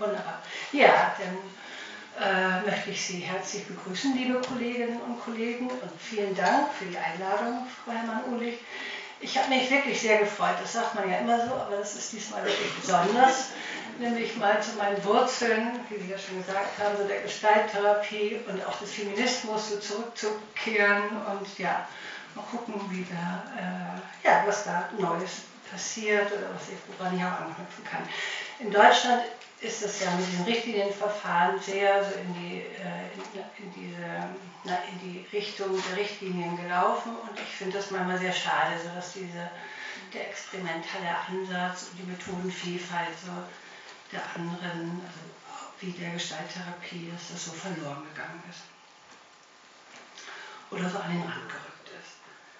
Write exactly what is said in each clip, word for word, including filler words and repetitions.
Wunderbar. Ja, dann äh, möchte ich Sie herzlich begrüßen, liebe Kolleginnen und Kollegen, und vielen Dank für die Einladung, Frau Herrmann-Uhlich. Ich habe mich wirklich sehr gefreut, das sagt man ja immer so, aber das ist diesmal wirklich besonders, nämlich mal zu meinen Wurzeln, wie Sie ja schon gesagt haben, so der Gestalttherapie und auch des Feminismus so zurückzukehren und ja, mal gucken, wie da, äh, ja, was da Neues passiert oder was ich, woran ich auch anknüpfen kann. In Deutschland ist es ja mit diesen Richtlinienverfahren sehr so in die, äh, in, in, diese, na, in die Richtung der Richtlinien gelaufen, und ich finde das manchmal sehr schade, so dass diese, der experimentelle Ansatz und die Methodenvielfalt so der anderen, also wie der Gestalttherapie, dass das so verloren gegangen ist oder so an den Rand gerückt ist.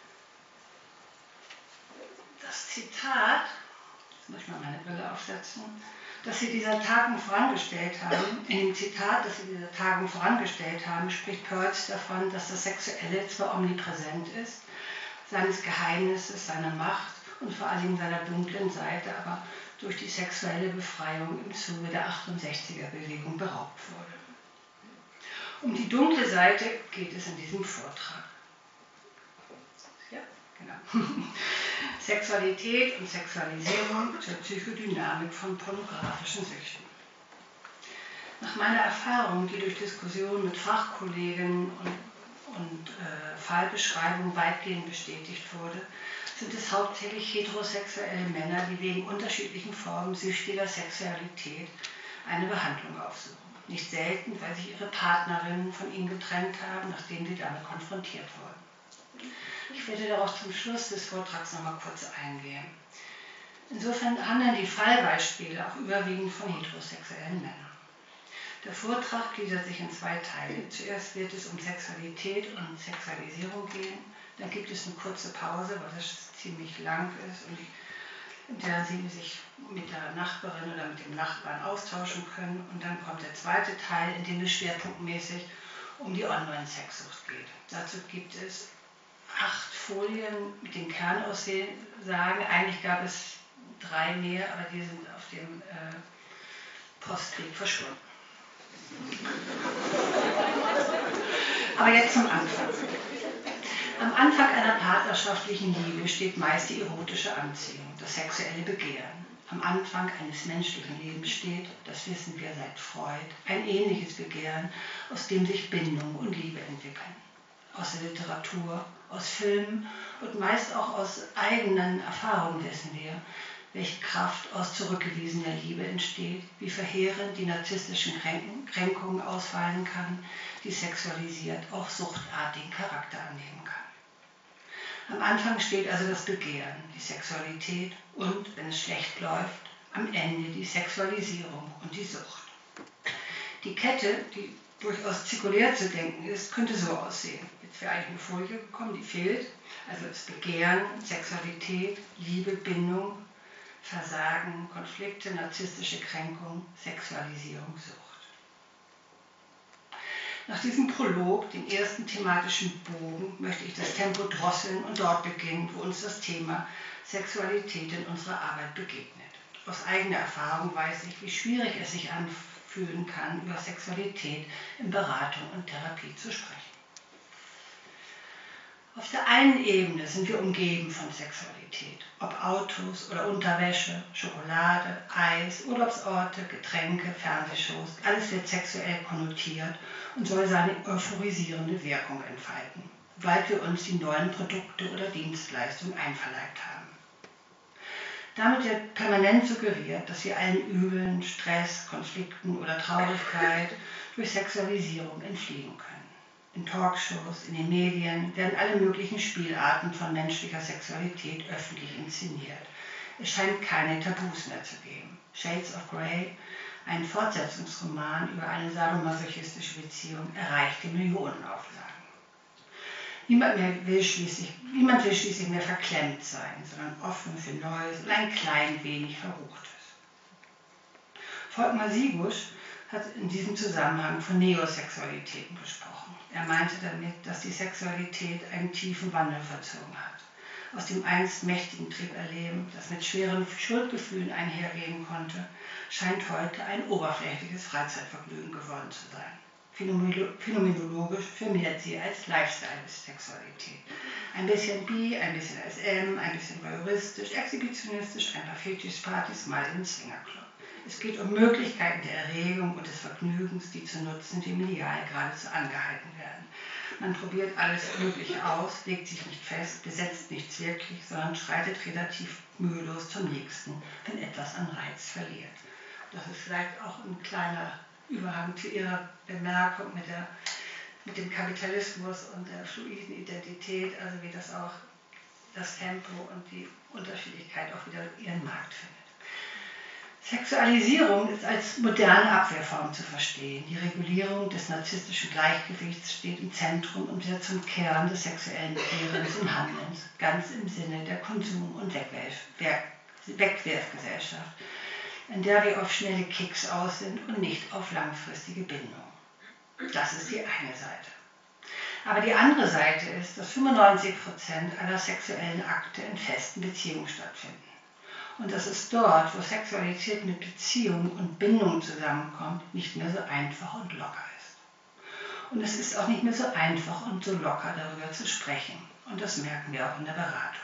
Das Zitat, jetzt muss ich mal meine Brille aufsetzen, dass Sie dieser Tagung vorangestellt haben, in dem Zitat, das Sie dieser Tagung vorangestellt haben, spricht Peirce davon, dass das Sexuelle zwar omnipräsent ist, seines Geheimnisses, seiner Macht und vor allem seiner dunklen Seite, aber durch die sexuelle Befreiung im Zuge der achtundsechziger-Bewegung beraubt wurde. Um die dunkle Seite geht es in diesem Vortrag. Ja, genau. Sexualität und Sexualisierung zur Psychodynamik von pornografischen Süchten. Nach meiner Erfahrung, die durch Diskussionen mit Fachkollegen und, und äh, Fallbeschreibungen weitgehend bestätigt wurde, sind es hauptsächlich heterosexuelle Männer, die wegen unterschiedlichen Formen süchtiger Sexualität eine Behandlung aufsuchen. Nicht selten, weil sich ihre Partnerinnen von ihnen getrennt haben, nachdem sie damit konfrontiert wurden. Ich werde darauf zum Schluss des Vortrags noch mal kurz eingehen. Insofern handeln die Fallbeispiele auch überwiegend von heterosexuellen Männern. Der Vortrag gliedert sich in zwei Teile. Zuerst wird es um Sexualität und Sexualisierung gehen. Dann gibt es eine kurze Pause, weil das ziemlich lang ist und in der Sie sich mit der Nachbarin oder mit dem Nachbarn austauschen können. Und dann kommt der zweite Teil, in dem es schwerpunktmäßig um die Online-Sexsucht geht. Dazu gibt es acht Folien mit den Kernaussagen. Eigentlich gab es drei mehr, aber die sind auf dem äh, Postkrieg verschwunden. Aber jetzt zum Anfang. Am Anfang einer partnerschaftlichen Liebe steht meist die erotische Anziehung, das sexuelle Begehren. Am Anfang eines menschlichen Lebens steht, das wissen wir seit Freud, ein ähnliches Begehren, aus dem sich Bindung und Liebe entwickeln. Aus der Literatur, aus Filmen und meist auch aus eigenen Erfahrungen wissen wir, welche Kraft aus zurückgewiesener Liebe entsteht, wie verheerend die narzisstischen Kränkungen ausfallen kann, die sexualisiert auch suchtartigen Charakter annehmen kann. Am Anfang steht also das Begehren, die Sexualität und, wenn es schlecht läuft, am Ende die Sexualisierung und die Sucht. Die Kette, die durchaus zirkulär zu denken ist, könnte so aussehen. Jetzt wäre eigentlich eine Folie gekommen, die fehlt. Also das Begehren, Sexualität, Liebe, Bindung, Versagen, Konflikte, narzisstische Kränkung, Sexualisierung, Sucht. Nach diesem Prolog, dem ersten thematischen Bogen, möchte ich das Tempo drosseln und dort beginnen, wo uns das Thema Sexualität in unserer Arbeit begegnet. Aus eigener Erfahrung weiß ich, wie schwierig es sich anfühlen kann, über Sexualität in Beratung und Therapie zu sprechen. Auf der einen Ebene sind wir umgeben von Sexualität, ob Autos oder Unterwäsche, Schokolade, Eis, Urlaubsorte, Getränke, Fernsehshows, alles wird sexuell konnotiert und soll seine euphorisierende Wirkung entfalten, weil wir uns die neuen Produkte oder Dienstleistungen einverleibt haben. Damit wird permanent suggeriert, dass wir allen Übeln, Stress, Konflikten oder Traurigkeit durch Sexualisierung entfliehen können. In Talkshows, in den Medien werden alle möglichen Spielarten von menschlicher Sexualität öffentlich inszeniert. Es scheint keine Tabus mehr zu geben. Shades of Grey, ein Fortsetzungsroman über eine sadomasochistische Beziehung, erreichte Millionenauflagen. Niemand, mehr will schließlich, niemand will schließlich mehr verklemmt sein, sondern offen für Neues und ein klein wenig Verruchtes. Volkmar Sigusch hat in diesem Zusammenhang von Neosexualitäten gesprochen. Er meinte damit, dass die Sexualität einen tiefen Wandel vollzogen hat. aus dem einst mächtigen Trieberleben, das mit schweren Schuldgefühlen einhergehen konnte, scheint heute ein oberflächliches Freizeitvergnügen geworden zu sein. Phänomenologisch firmiert sie als Lifestyle-Sexualität. Ein bisschen bi, ein bisschen S M, ein bisschen voyeuristisch, exhibitionistisch, ein paar Fetischpartys, mal im Swingerclub. Es geht um Möglichkeiten der Erregung und des Vergnügens, die zu nutzen, die medial geradezu angehalten werden. Man probiert alles Mögliche aus, legt sich nicht fest, besetzt nichts wirklich, sondern schreitet relativ mühelos zum Nächsten, wenn etwas an Reiz verliert. Das ist vielleicht auch ein kleiner Überhang zu Ihrer Bemerkung mit, der, mit dem Kapitalismus und der fluiden Identität, also wie das auch das Tempo und die Unterschiedlichkeit auch wieder ihren Markt findet. Sexualisierung ist als moderne Abwehrform zu verstehen. Die Regulierung des narzisstischen Gleichgewichts steht im Zentrum und wird zum Kern des sexuellen Begehrens und Handelns, ganz im Sinne der Konsum- und Wegwerfgesellschaft, in der wir auf schnelle Kicks aus sind und nicht auf langfristige Bindung. Das ist die eine Seite. Aber die andere Seite ist, dass fünfundneunzig Prozent aller sexuellen Akte in festen Beziehungen stattfinden. Und dass es dort, wo Sexualität mit Beziehung und Bindung zusammenkommt, nicht mehr so einfach und locker ist. Und es ist auch nicht mehr so einfach und so locker, darüber zu sprechen. Und das merken wir auch in der Beratung.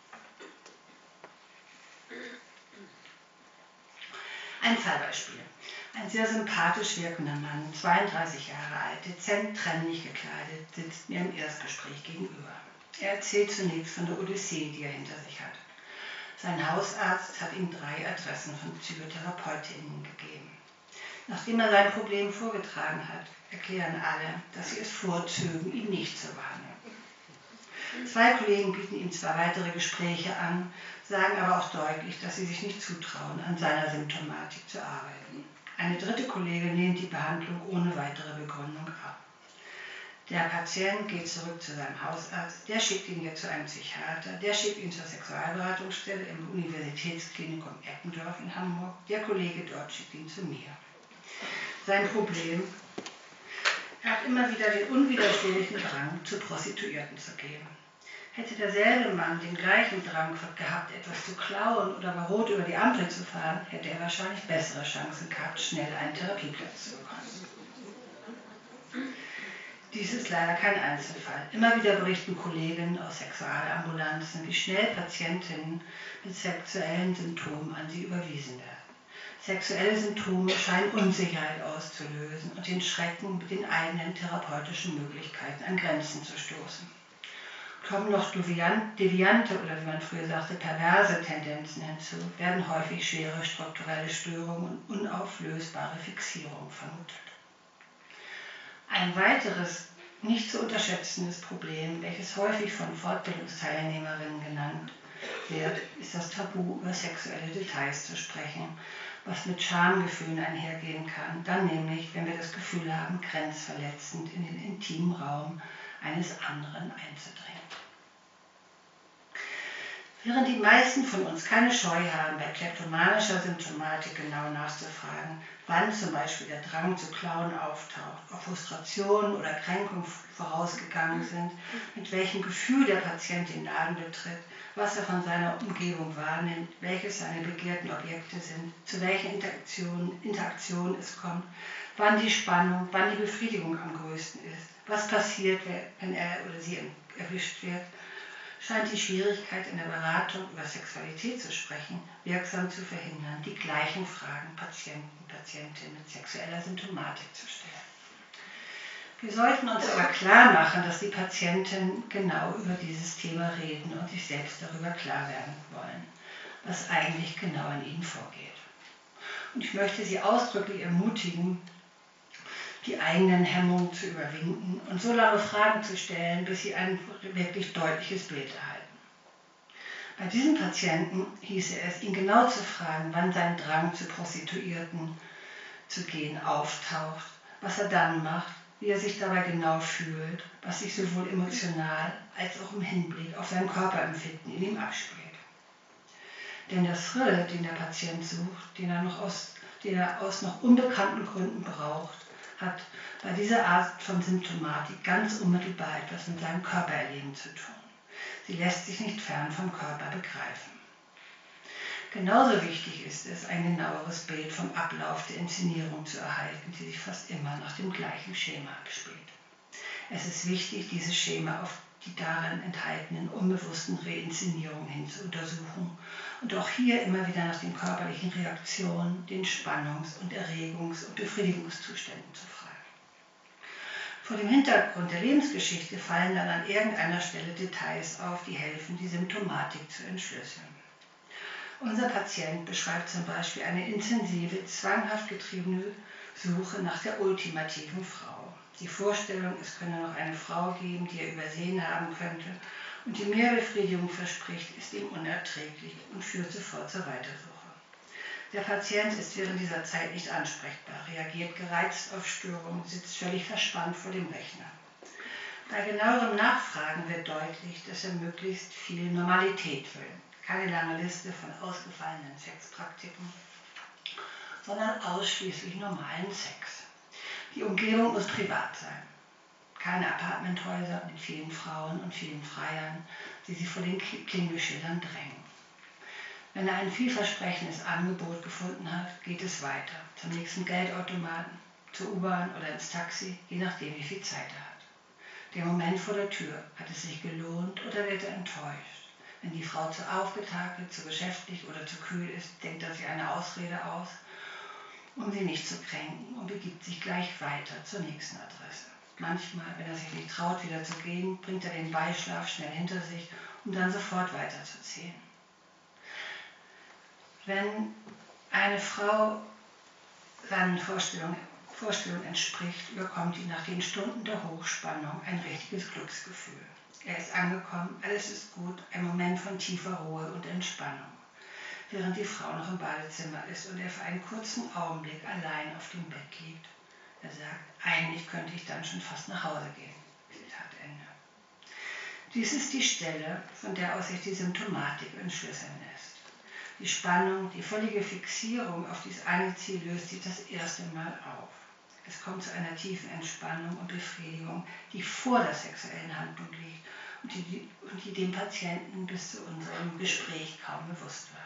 Ein Fallbeispiel. Ein sehr sympathisch wirkender Mann, zweiunddreißig Jahre alt, dezent trennlich gekleidet, sitzt mir im Erstgespräch gegenüber. Er erzählt zunächst von der Odyssee, die er hinter sich hat. Sein Hausarzt hat ihm drei Adressen von PsychotherapeutInnen gegeben. Nachdem er sein Problem vorgetragen hat, erklären alle, dass sie es vorzögen, ihn nicht zu wahrnehmen. Zwei Kollegen bieten ihm zwei weitere Gespräche an, sagen aber auch deutlich, dass sie sich nicht zutrauen, an seiner Symptomatik zu arbeiten. Eine dritte Kollegin lehnt die Behandlung ohne weitere Begründung ab. Der Patient geht zurück zu seinem Hausarzt, der schickt ihn jetzt zu einem Psychiater, der schickt ihn zur Sexualberatungsstelle im Universitätsklinikum Eppendorf in Hamburg, der Kollege dort schickt ihn zu mir. Sein Problem: Er hat immer wieder den unwiderstehlichen Drang, zu Prostituierten zu gehen. Hätte derselbe Mann den gleichen Drang gehabt, etwas zu klauen oder bei Rot über die Ampel zu fahren, hätte er wahrscheinlich bessere Chancen gehabt, schnell einen Therapieplatz zu bekommen. Dies ist leider kein Einzelfall. Immer wieder berichten Kollegen aus Sexualambulanzen, wie schnell Patientinnen mit sexuellen Symptomen an sie überwiesen werden. Sexuelle Symptome scheinen Unsicherheit auszulösen und den Schrecken, mit den eigenen therapeutischen Möglichkeiten an Grenzen zu stoßen. Kommen noch deviante oder wie man früher sagte, perverse Tendenzen hinzu, werden häufig schwere strukturelle Störungen und unauflösbare Fixierung vermutet. Ein weiteres, nicht zu unterschätzendes Problem, welches häufig von Fortbildungsteilnehmerinnen genannt wird, ist das Tabu, über sexuelle Details zu sprechen, was mit Schamgefühlen einhergehen kann, dann nämlich, wenn wir das Gefühl haben, grenzverletzend in den intimen Raum eines anderen einzudringen. Während die meisten von uns keine Scheu haben, bei kleptomanischer Symptomatik genau nachzufragen, wann zum Beispiel der Drang zu klauen auftaucht, ob Frustration oder Kränkung vorausgegangen sind, mit welchem Gefühl der Patient den Laden betritt, was er von seiner Umgebung wahrnimmt, welches seine begehrten Objekte sind, zu welchen Interaktionen, Interaktionen es kommt, wann die Spannung, wann die Befriedigung am größten ist, was passiert, wenn er oder sie erwischt wird, scheint die Schwierigkeit in der Beratung über Sexualität zu sprechen, wirksam zu verhindern, die gleichen Fragen Patienten, Patientinnen mit sexueller Symptomatik zu stellen. Wir sollten uns aber klar machen, dass die Patienten genau über dieses Thema reden und sich selbst darüber klar werden wollen, was eigentlich genau in ihnen vorgeht. Und ich möchte Sie ausdrücklich ermutigen, die eigenen Hemmungen zu überwinden und so lange Fragen zu stellen, bis sie ein wirklich deutliches Bild erhalten. Bei diesem Patienten hieße es, ihn genau zu fragen, wann sein Drang zu Prostituierten zu gehen auftaucht, was er dann macht, wie er sich dabei genau fühlt, was sich sowohl emotional als auch im Hinblick auf sein Körperempfinden in ihm abspielt. Denn der Thrill, den der Patient sucht, den er, noch aus, den er aus noch unbekannten Gründen braucht, hat bei dieser Art von Symptomatik ganz unmittelbar etwas mit seinem Körpererleben zu tun. Sie lässt sich nicht fern vom Körper begreifen. Genauso wichtig ist es, ein genaueres Bild vom Ablauf der Inszenierung zu erhalten, die sich fast immer nach dem gleichen Schema abspielt. Es ist wichtig, dieses Schema auf die darin enthaltenen unbewussten Reinszenierungen hin zu untersuchen und auch hier immer wieder nach den körperlichen Reaktionen, den Spannungs- und Erregungs- und Befriedigungszuständen zu fragen. Vor dem Hintergrund der Lebensgeschichte fallen dann an irgendeiner Stelle Details auf, die helfen, die Symptomatik zu entschlüsseln. Unser Patient beschreibt zum Beispiel eine intensive, zwanghaft getriebene Suche nach der ultimativen Frau. Die Vorstellung, es könne noch eine Frau geben, die er übersehen haben könnte und die mehr Befriedigung verspricht, ist ihm unerträglich und führt sofort zur Weitersuche. Der Patient ist während dieser Zeit nicht ansprechbar, reagiert gereizt auf Störungen, sitzt völlig verspannt vor dem Rechner. Bei genauerem Nachfragen wird deutlich, dass er möglichst viel Normalität will. Keine lange Liste von ausgefallenen Sexpraktiken, sondern ausschließlich normalen Sex. Die Umgebung muss privat sein. Keine Apartmenthäuser mit vielen Frauen und vielen Freiern, die sie vor den Klingelschildern drängen. Wenn er ein vielversprechendes Angebot gefunden hat, geht es weiter. Zum nächsten Geldautomaten, zur U-Bahn oder ins Taxi, je nachdem, wie viel Zeit er hat. Der Moment vor der Tür, hat es sich gelohnt oder wird er enttäuscht? Wenn die Frau zu aufgetakelt, zu geschäftlich oder zu kühl ist, denkt er sich eine Ausrede aus, um sie nicht zu kränken und begibt sich gleich weiter zur nächsten Adresse. Manchmal, wenn er sich nicht traut, wieder zu gehen, bringt er den Beischlaf schnell hinter sich, um dann sofort weiterzuziehen. Wenn eine Frau seinen Vorstellungen, Vorstellungen entspricht, überkommt ihn nach den Stunden der Hochspannung ein richtiges Glücksgefühl. Er ist angekommen, alles ist gut, ein Moment von tiefer Ruhe und Entspannung, während die Frau noch im Badezimmer ist und er für einen kurzen Augenblick allein auf dem Bett liegt. Er sagt, eigentlich könnte ich dann schon fast nach Hause gehen. Zitat Ende. Dies ist die Stelle, von der aus sich die Symptomatik entschlüsseln lässt. Die Spannung, die völlige Fixierung auf dieses eine Ziel löst sich das erste Mal auf. Es kommt zu einer tiefen Entspannung und Befriedigung, die vor der sexuellen Handlung liegt und die, und die dem Patienten bis zu unserem Gespräch kaum bewusst war.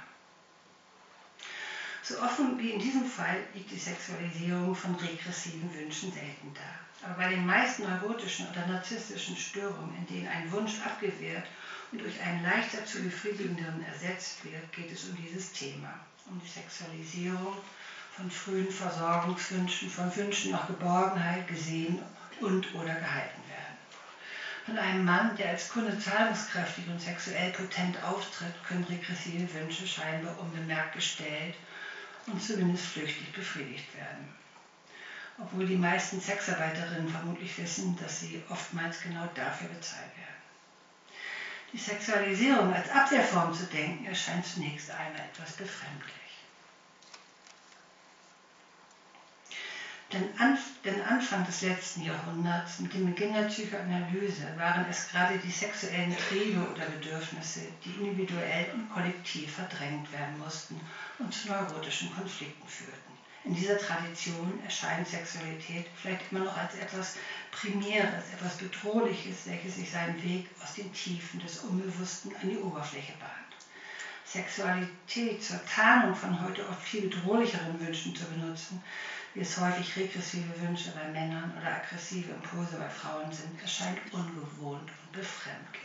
So offen wie in diesem Fall liegt die Sexualisierung von regressiven Wünschen selten da. Aber bei den meisten neurotischen oder narzisstischen Störungen, in denen ein Wunsch abgewehrt und durch einen leichter zu befriedigenderen ersetzt wird, geht es um dieses Thema, um die Sexualisierung von frühen Versorgungswünschen, von Wünschen nach Geborgenheit, gesehen und oder gehalten werden. Von einem Mann, der als Kunde zahlungskräftig und sexuell potent auftritt, können regressive Wünsche scheinbar unbemerkt gestellt und zumindest flüchtig befriedigt werden. Obwohl die meisten Sexarbeiterinnen vermutlich wissen, dass sie oftmals genau dafür bezahlt werden. Die Sexualisierung als Abwehrform zu denken, erscheint zunächst einmal etwas befremdlich. Denn, an, denn Anfang des letzten Jahrhunderts, mit dem Beginn der Psychoanalyse, waren es gerade die sexuellen Triebe oder Bedürfnisse, die individuell und kollektiv verdrängt werden mussten und zu neurotischen Konflikten führten. In dieser Tradition erscheint Sexualität vielleicht immer noch als etwas Primäres, etwas Bedrohliches, welches sich seinen Weg aus den Tiefen des Unbewussten an die Oberfläche bahnt. Sexualität zur Tarnung von heute oft viel bedrohlicheren Wünschen zu benutzen, wie es häufig regressive Wünsche bei Männern oder aggressive Impulse bei Frauen sind, erscheint ungewohnt und befremdlich.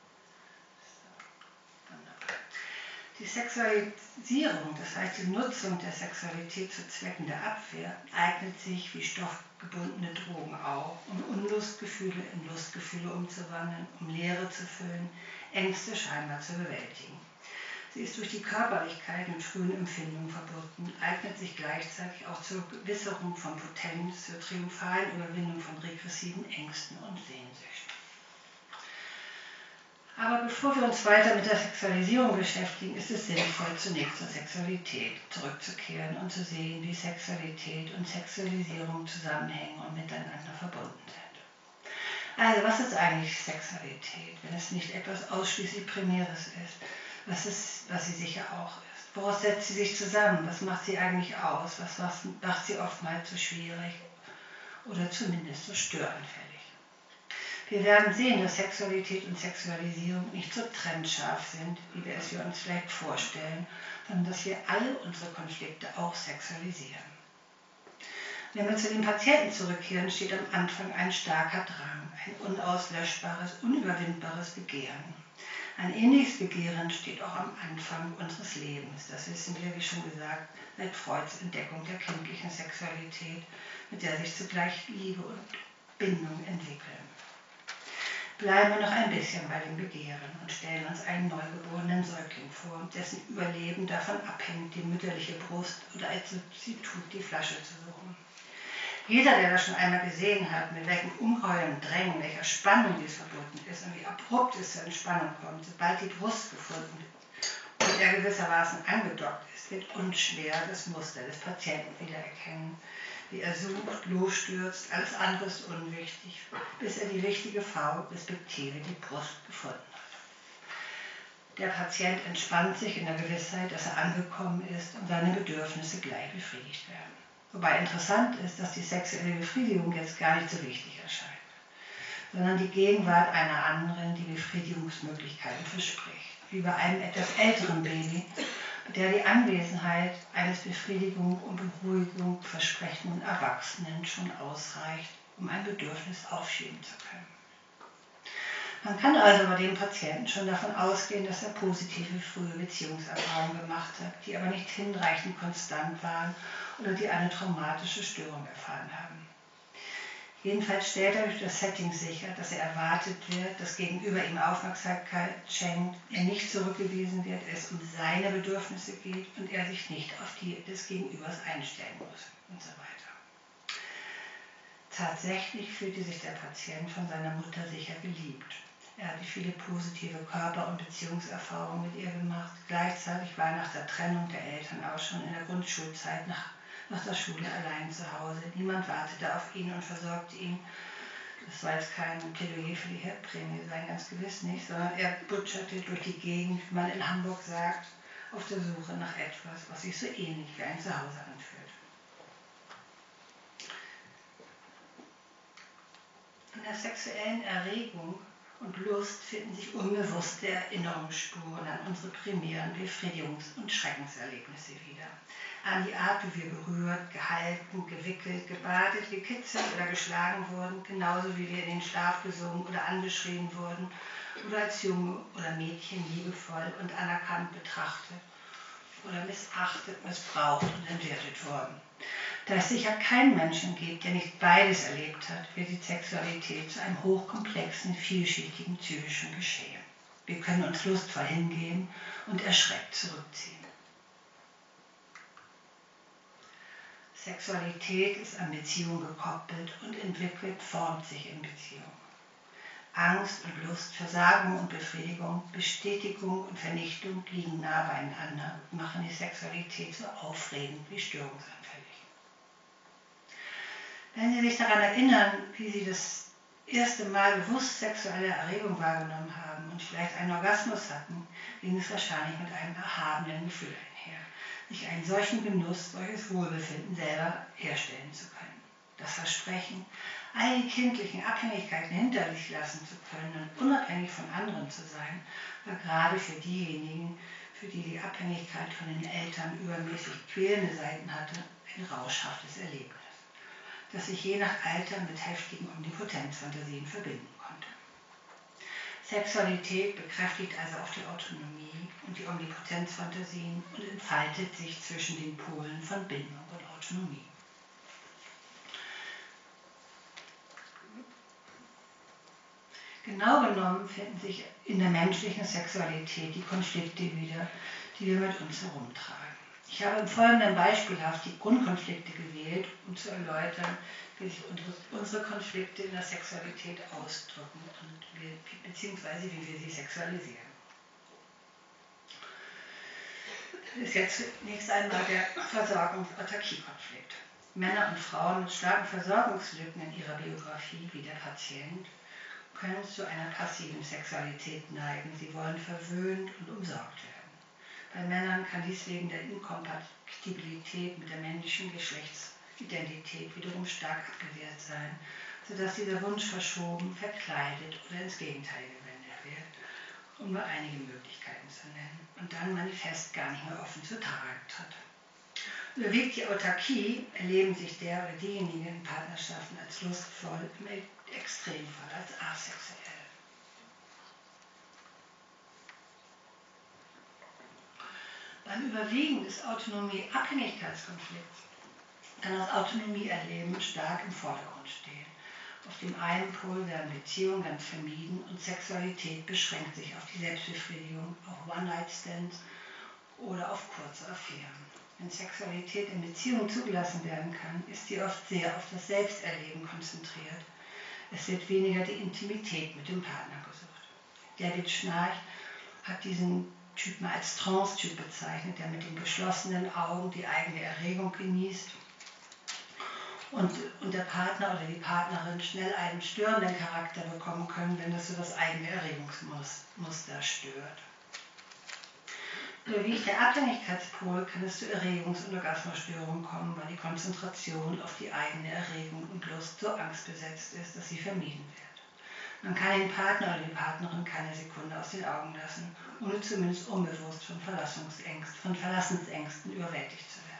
Die Sexualisierung, das heißt die Nutzung der Sexualität zu Zwecken der Abwehr, eignet sich wie stoffgebundene Drogen auch, um Unlustgefühle in Lustgefühle umzuwandeln, um Leere zu füllen, Ängste scheinbar zu bewältigen. Sie ist durch die Körperlichkeit mit frühen Empfindungen verbunden, eignet sich gleichzeitig auch zur Gewisserung von Potenz, zur triumphalen Überwindung von regressiven Ängsten und Sehnsüchten. Aber bevor wir uns weiter mit der Sexualisierung beschäftigen, ist es sinnvoll, zunächst zur Sexualität zurückzukehren und zu sehen, wie Sexualität und Sexualisierung zusammenhängen und miteinander verbunden sind. Also, was ist eigentlich Sexualität, wenn es nicht etwas ausschließlich Primäres ist? Was, ist, was sie sicher auch ist. Woraus setzt sie sich zusammen? Was macht sie eigentlich aus? Was macht sie oftmals so schwierig oder zumindest so störanfällig? Wir werden sehen, dass Sexualität und Sexualisierung nicht so trennscharf sind, wie wir es uns vielleicht vorstellen, sondern dass wir alle unsere Konflikte auch sexualisieren. Wenn wir zu den Patienten zurückkehren, steht am Anfang ein starker Drang, ein unauslöschbares, unüberwindbares Begehren. Ein ähnliches Begehren steht auch am Anfang unseres Lebens. Das wissen wir, wie schon gesagt, seit Freuds Entdeckung der kindlichen Sexualität, mit der sich zugleich Liebe und Bindung entwickeln. Bleiben wir noch ein bisschen bei dem Begehren und stellen uns einen neugeborenen Säugling vor, dessen Überleben davon abhängt, die mütterliche Brust oder als Substitut die Flasche zu suchen. Jeder, der das schon einmal gesehen hat, mit welchem Ungeheuer und Drängen, welcher Spannung dies verbunden ist und wie abrupt es zur Entspannung kommt, sobald die Brust gefunden und er gewissermaßen angedockt ist, wird unschwer das Muster des Patienten wiedererkennen. Wie er sucht, losstürzt, alles andere ist unwichtig, bis er die richtige Frau, respektive die Brust, gefunden hat. Der Patient entspannt sich in der Gewissheit, dass er angekommen ist und seine Bedürfnisse gleich befriedigt werden. Wobei interessant ist, dass die sexuelle Befriedigung jetzt gar nicht so wichtig erscheint, sondern die Gegenwart einer anderen die Befriedigungsmöglichkeiten verspricht, wie bei einem etwas älteren Baby, mit der die Anwesenheit eines Befriedigung und Beruhigung versprechenden Erwachsenen schon ausreicht, um ein Bedürfnis aufschieben zu können. Man kann also bei dem Patienten schon davon ausgehen, dass er positive frühe Beziehungserfahrungen gemacht hat, die aber nicht hinreichend konstant waren oder die eine traumatische Störung erfahren haben. Jedenfalls stellt er durch das Setting sicher, dass er erwartet wird, dass gegenüber ihm Aufmerksamkeit schenkt, er nicht zurückgewiesen wird, es um seine Bedürfnisse geht und er sich nicht auf die des Gegenübers einstellen muss und so weiter. Tatsächlich fühlte sich der Patient von seiner Mutter sicher geliebt. Er hatte viele positive Körper- und Beziehungserfahrungen mit ihr gemacht. Gleichzeitig war er nach der Trennung der Eltern auch schon in der Grundschulzeit nach, nach der Schule allein zu Hause. Niemand wartete auf ihn und versorgte ihn. Das soll jetzt kein Plädoyer für die Herdprämie sein, ganz gewiss nicht, sondern er butscherte durch die Gegend, wie man in Hamburg sagt, auf der Suche nach etwas, was sich so ähnlich wie ein Zuhause anfühlt. In der sexuellen Erregung und Lust finden sich unbewusste Erinnerungsspuren an unsere primären Befriedigungs- und Schreckenserlebnisse wieder. An die Art, wie wir berührt, gehalten, gewickelt, gebadet, gekitzelt oder geschlagen wurden, genauso wie wir in den Schlaf gesungen oder angeschrien wurden oder als Junge oder Mädchen liebevoll und anerkannt betrachtet oder missachtet, missbraucht und entwertet wurden. Da es sicher keinen Menschen gibt, der nicht beides erlebt hat, wird die Sexualität zu einem hochkomplexen, vielschichtigen psychischen Geschehen. Wir können uns lustvoll hingeben und erschreckt zurückziehen. Sexualität ist an Beziehung gekoppelt und entwickelt, formt sich in Beziehung. Angst und Lust, Versagung und Befriedigung, Bestätigung und Vernichtung liegen nah beieinander und machen die Sexualität so aufregend wie störungsanfällig. Wenn Sie sich daran erinnern, wie Sie das erste Mal bewusst sexuelle Erregung wahrgenommen haben und vielleicht einen Orgasmus hatten, ging es wahrscheinlich mit einem erhabenen Gefühl einher, sich einen solchen Genuss, solches Wohlbefinden selber herstellen zu können. Das Versprechen, all die kindlichen Abhängigkeiten hinter sich lassen zu können und unabhängig von anderen zu sein, war gerade für diejenigen, für die die Abhängigkeit von den Eltern übermäßig quälende Seiten hatte, ein rauschhaftes Erlebnis, das sich je nach Alter mit heftigen Omnipotenzfantasien verbinden konnte. Sexualität bekräftigt also auch die Autonomie und die Omnipotenzfantasien und entfaltet sich zwischen den Polen von Bindung und Autonomie. Genau genommen finden sich in der menschlichen Sexualität die Konflikte wieder, die wir mit uns herumtragen. Ich habe im Folgenden beispielhaft die Grundkonflikte gewählt, um zu erläutern, wie sich unsere Konflikte in der Sexualität ausdrücken und wie, beziehungsweise wie wir sie sexualisieren. Das ist jetzt zunächst einmal der Versorgungs-Autarkie-Konflikt. Männer und Frauen mit starken Versorgungslücken in ihrer Biografie, wie der Patient, können zu einer passiven Sexualität neigen. Sie wollen verwöhnt und umsorgt werden. Bei Männern kann dies wegen der Inkompatibilität mit der männlichen Geschlechtsidentität wiederum stark abgewehrt sein. sodass dieser Wunsch verschoben, verkleidet oder ins Gegenteil gewendet wird, um nur einige Möglichkeiten zu nennen, und dann manifest gar nicht mehr offen zutage tritt. Überwiegt die Autarkie, erleben sich der oder diejenigen in Partnerschaften als lustvoll, im Extremfall als asexuell. Beim Überwiegen des Autonomie-Abhängigkeitskonflikts kann das Autonomieerleben stark im Vordergrund stehen. Auf dem einen Pol werden Beziehungen ganz vermieden und Sexualität beschränkt sich auf die Selbstbefriedigung, auf One-Night-Stands oder auf kurze Affären. Wenn Sexualität in Beziehungen zugelassen werden kann, ist sie oft sehr auf das Selbsterleben konzentriert. Es wird weniger die Intimität mit dem Partner gesucht. David Schnarch hat diesen Typ mal als Trance-Typ bezeichnet, der mit den geschlossenen Augen die eigene Erregung genießt und, und der Partner oder die Partnerin schnell einen störenden Charakter bekommen können, wenn das so das eigene Erregungsmuster stört. Überwiegt der Abhängigkeitspol, kann es zu Erregungs- und Orgasmusstörungen kommen, weil die Konzentration auf die eigene Erregung und Lust so angstbesetzt ist, dass sie vermieden wird. Man kann den Partner oder die Partnerin keine Sekunde aus den Augen lassen, ohne zumindest unbewusst von Verlassungsängsten, von Verlassensängsten überwältigt zu werden.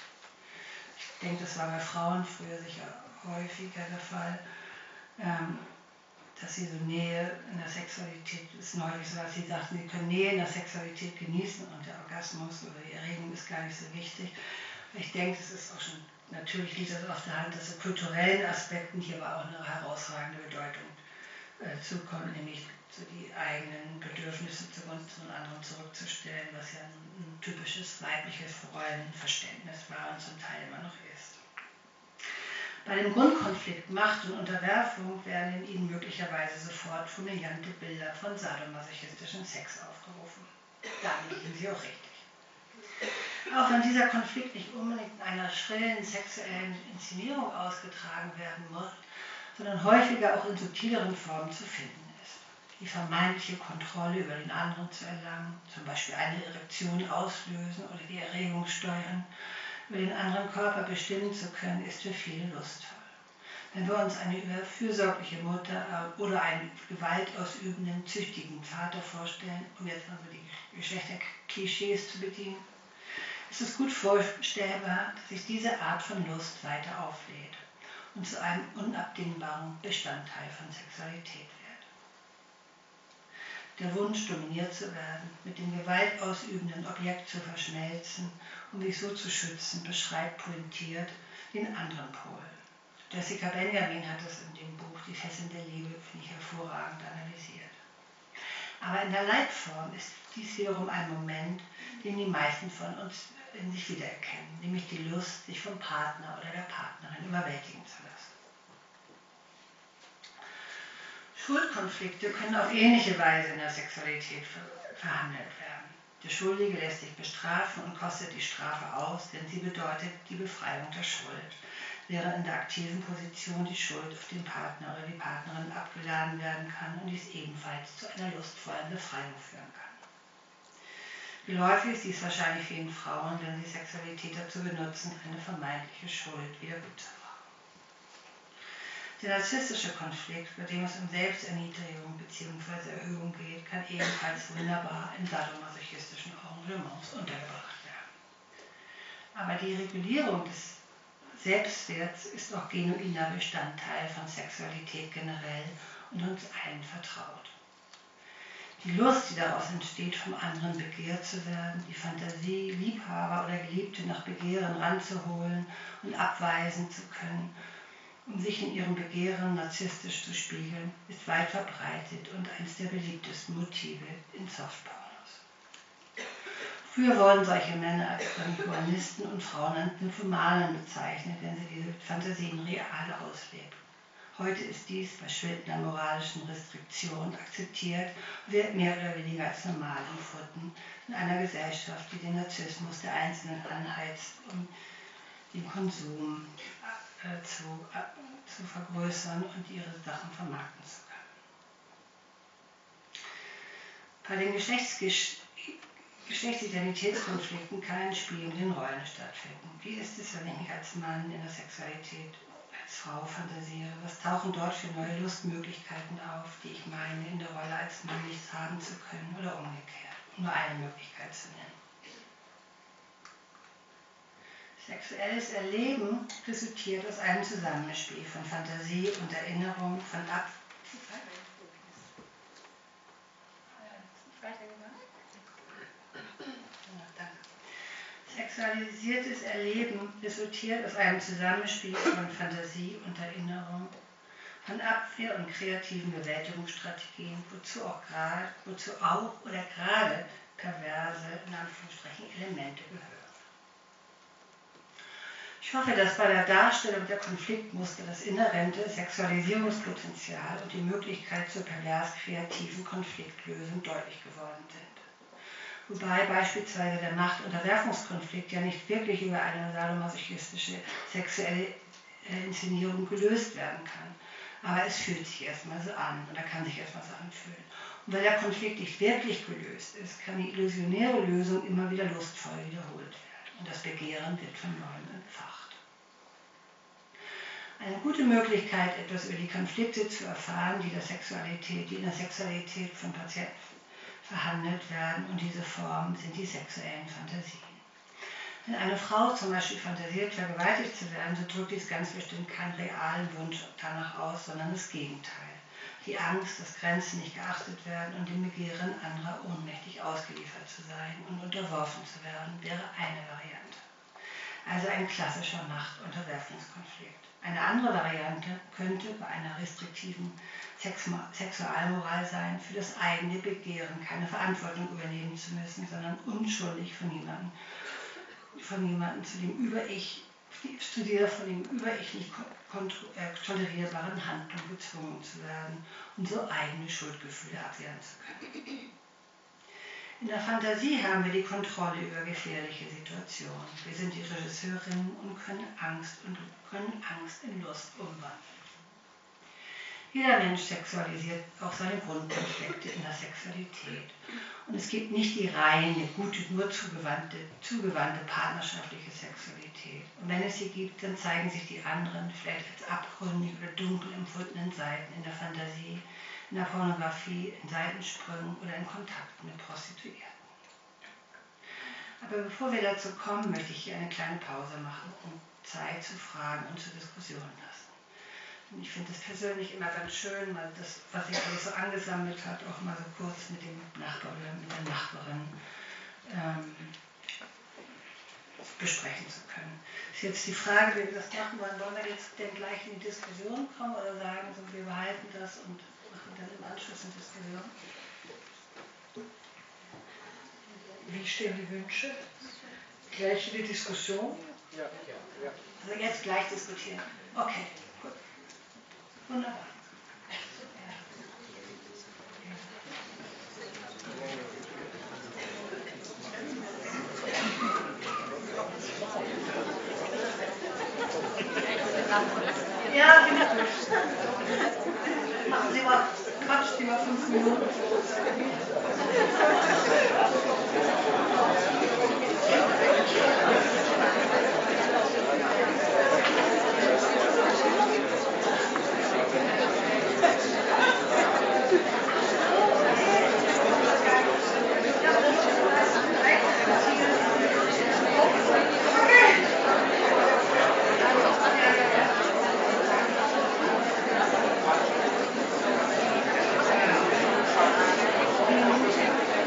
Ich denke, das war bei Frauen früher sicher häufiger der Fall, ähm, dass sie so Nähe in der Sexualität, ist neulich so, dass sie sagten, sie können Nähe in der Sexualität genießen und der Orgasmus oder die Erregung ist gar nicht so wichtig. Ich denke, es ist auch schon, natürlich liegt das auf der Hand, dass so kulturellen Aspekten hier aber auch eine herausragende Bedeutung äh, zukommt, nämlich so die eigenen Bedürfnisse zugunsten von anderen zurückzustellen, was ja ein, ein typisches weibliches Rollenverständnis war und zum Teil immer noch ist. Bei dem Grundkonflikt Macht und Unterwerfung werden in ihnen möglicherweise sofort fulminante Bilder von sadomasochistischem Sex aufgerufen. Damit liegen sie auch richtig. Auch wenn dieser Konflikt nicht unbedingt in einer schrillen sexuellen Inszenierung ausgetragen werden muss, sondern häufiger auch in subtileren Formen zu finden ist. Die vermeintliche Kontrolle über den anderen zu erlangen, zum Beispiel eine Erektion auslösen oder die Erregung steuern, über den anderen Körper bestimmen zu können, ist für viele lustvoll. Wenn wir uns eine überfürsorgliche Mutter oder einen gewaltausübenden, züchtigen Vater vorstellen, um jetzt mal so die Geschlechterklischees zu bedienen, ist es gut vorstellbar, dass sich diese Art von Lust weiter auflädt und zu einem unabdingbaren Bestandteil von Sexualität wird. Der Wunsch, dominiert zu werden, mit dem gewaltausübenden Objekt zu verschmelzen, um sich so zu schützen, beschreibt pointiert den anderen Pol. Jessica Benjamin hat es in dem Buch Die Fesseln der Liebe, finde ich, hervorragend analysiert. Aber in der Leitform ist dies wiederum ein Moment, den die meisten von uns in sich wiedererkennen, nämlich die Lust, sich vom Partner oder der Partnerin überwältigen zu lassen. Schuldkonflikte können auf ähnliche Weise in der Sexualität verhandelt werden. Der Schuldige lässt sich bestrafen und kostet die Strafe aus, denn sie bedeutet die Befreiung der Schuld, während in der aktiven Position die Schuld auf den Partner oder die Partnerin abgeladen werden kann und dies ebenfalls zu einer lustvollen Befreiung führen kann. Geläufig ist dies wahrscheinlich vielen Frauen, wenn sie Sexualität dazu benutzen, eine vermeintliche Schuld wieder gut zu machen. Der narzisstische Konflikt, bei dem es um Selbsterniedrigung bzw. Erhöhung geht, kann ebenfalls wunderbar in sadomasochistischen Arrangements untergebracht werden. Aber die Regulierung des Selbstwerts ist auch genuiner Bestandteil von Sexualität generell und uns allen vertraut. Die Lust, die daraus entsteht, vom anderen begehrt zu werden, die Fantasie, Liebhaber oder Geliebte nach Begehren ranzuholen und abweisen zu können, um sich in ihrem Begehren narzisstisch zu spiegeln, ist weit verbreitet und eines der beliebtesten Motive in Softpornos. Früher wurden solche Männer als Humanisten und Frauen als Nymphomanen bezeichnet, wenn sie diese Fantasien real auslebten. Heute ist dies bei schwindender moralischen Restriktionen akzeptiert und wird mehr oder weniger als normal empfunden in einer Gesellschaft, die den Narzissmus der Einzelnen anheizt, um den Konsum äh, zu, äh, zu vergrößern und ihre Sachen vermarkten zu können. Bei den Geschlechtsgesch Geschlechtsidentitätskonflikten kann ein Spiel mit den Rollen stattfinden. Wie ist es, wenn ich mich als Mann in der Sexualität als Frau fantasiere? Was tauchen dort für neue Lustmöglichkeiten auf, die ich meine, in der Rolle als Mann nichts haben zu können oder umgekehrt, um nur eine Möglichkeit zu nennen? Sexuelles Erleben resultiert aus einem Zusammenspiel von Fantasie und Erinnerung, von Ab... Sexualisiertes Erleben resultiert aus einem Zusammenspiel von Fantasie und Erinnerung, von Abwehr und kreativen Bewältigungsstrategien, wozu auch, grad, wozu auch oder gerade perverse, in Anführungsstrichen, Elemente gehören. Ich hoffe, dass bei der Darstellung der Konfliktmuster das inhärente Sexualisierungspotenzial und die Möglichkeit zur pervers-kreativen Konfliktlösung deutlich geworden sind. Wobei beispielsweise der Macht-Unterwerfungskonflikt ja nicht wirklich über eine sadomasochistische sexuelle Inszenierung gelöst werden kann. Aber es fühlt sich erstmal so an oder kann sich erstmal so anfühlen. Und weil der Konflikt nicht wirklich gelöst ist, kann die illusionäre Lösung immer wieder lustvoll wiederholt werden. Und das Begehren wird von neuem entfacht. Eine gute Möglichkeit, etwas über die Konflikte zu erfahren, die, der Sexualität, die in der Sexualität von Patienten verhandelt werden, und diese Formen sind die sexuellen Fantasien. Wenn eine Frau zum Beispiel fantasiert, vergewaltigt zu werden, so drückt dies ganz bestimmt keinen realen Wunsch danach aus, sondern das Gegenteil. Die Angst, dass Grenzen nicht geachtet werden und dem Begehren anderer ohnmächtig ausgeliefert zu sein und unterworfen zu werden, wäre eine Variante. Also ein klassischer Macht-Unterwerfungskonflikt. Eine andere Variante könnte bei einer restriktiven Sexualmoral sein, für das eigene Begehren keine Verantwortung übernehmen zu müssen, sondern unschuldig von jemandem, von jemandem zu dem Über-Ich, zu dieser von dem Über-Ich nicht tolerierbaren Handlung gezwungen zu werden und so eigene Schuldgefühle abwehren zu können. In der Fantasie haben wir die Kontrolle über gefährliche Situationen. Wir sind die Regisseurinnen und können Angst, und können Angst in Lust umwandeln. Jeder Mensch sexualisiert auch seine Grundkonflikte in der Sexualität. Und es gibt nicht die reine, gute, nur zugewandte, zugewandte partnerschaftliche Sexualität. Und wenn es sie gibt, dann zeigen sich die anderen, vielleicht als abgründig oder dunkel empfundenen Seiten in der Fantasie, in der Pornografie, in Seitensprüngen oder in Kontakt mit Prostituierten. Aber bevor wir dazu kommen, möchte ich hier eine kleine Pause machen, um Zeit zu Fragen und zur Diskussion lassen. Und ich finde es persönlich immer ganz schön, mal das, was sich alles so angesammelt hat, auch mal so kurz mit dem Nachbar oder mit der Nachbarin ähm, besprechen zu können. Ist jetzt die Frage, wie wir das machen wollen. Wollen wir jetzt denn gleich in die Diskussion kommen oder sagen, so, wir behalten das und machen dann im Anschluss eine Diskussion? Wie stehen die Wünsche? Gleich in die Diskussion? Ja, ja. Also jetzt gleich diskutieren. Okay, gut. Wunderbar. Ja, genau. Machen Sie mal, quatschen Sie mal fünf Minuten.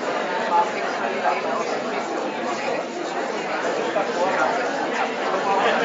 Ja.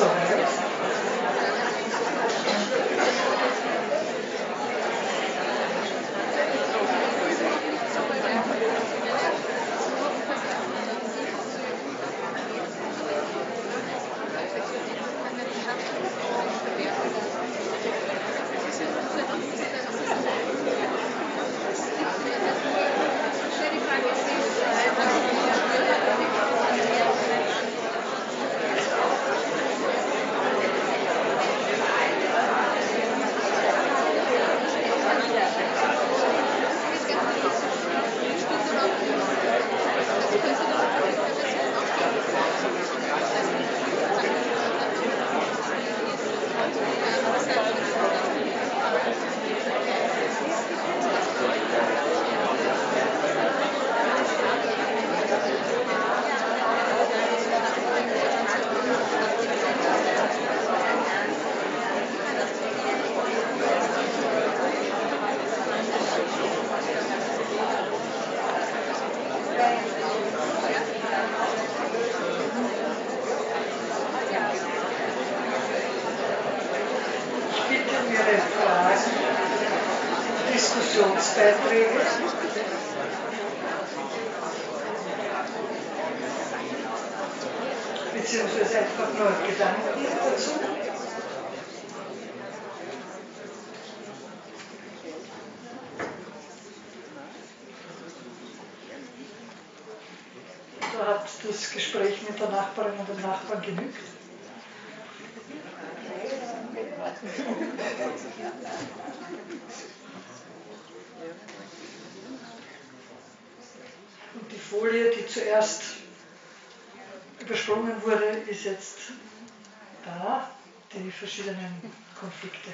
soweit. Diskussionsbeiträge. Beziehungsweise einfach nur Gedanken dazu. Da hat das Gespräch mit der Nachbarin und dem Nachbarn genügt. Und die Folie, die zuerst übersprungen wurde, ist jetzt da, die verschiedenen Konflikte.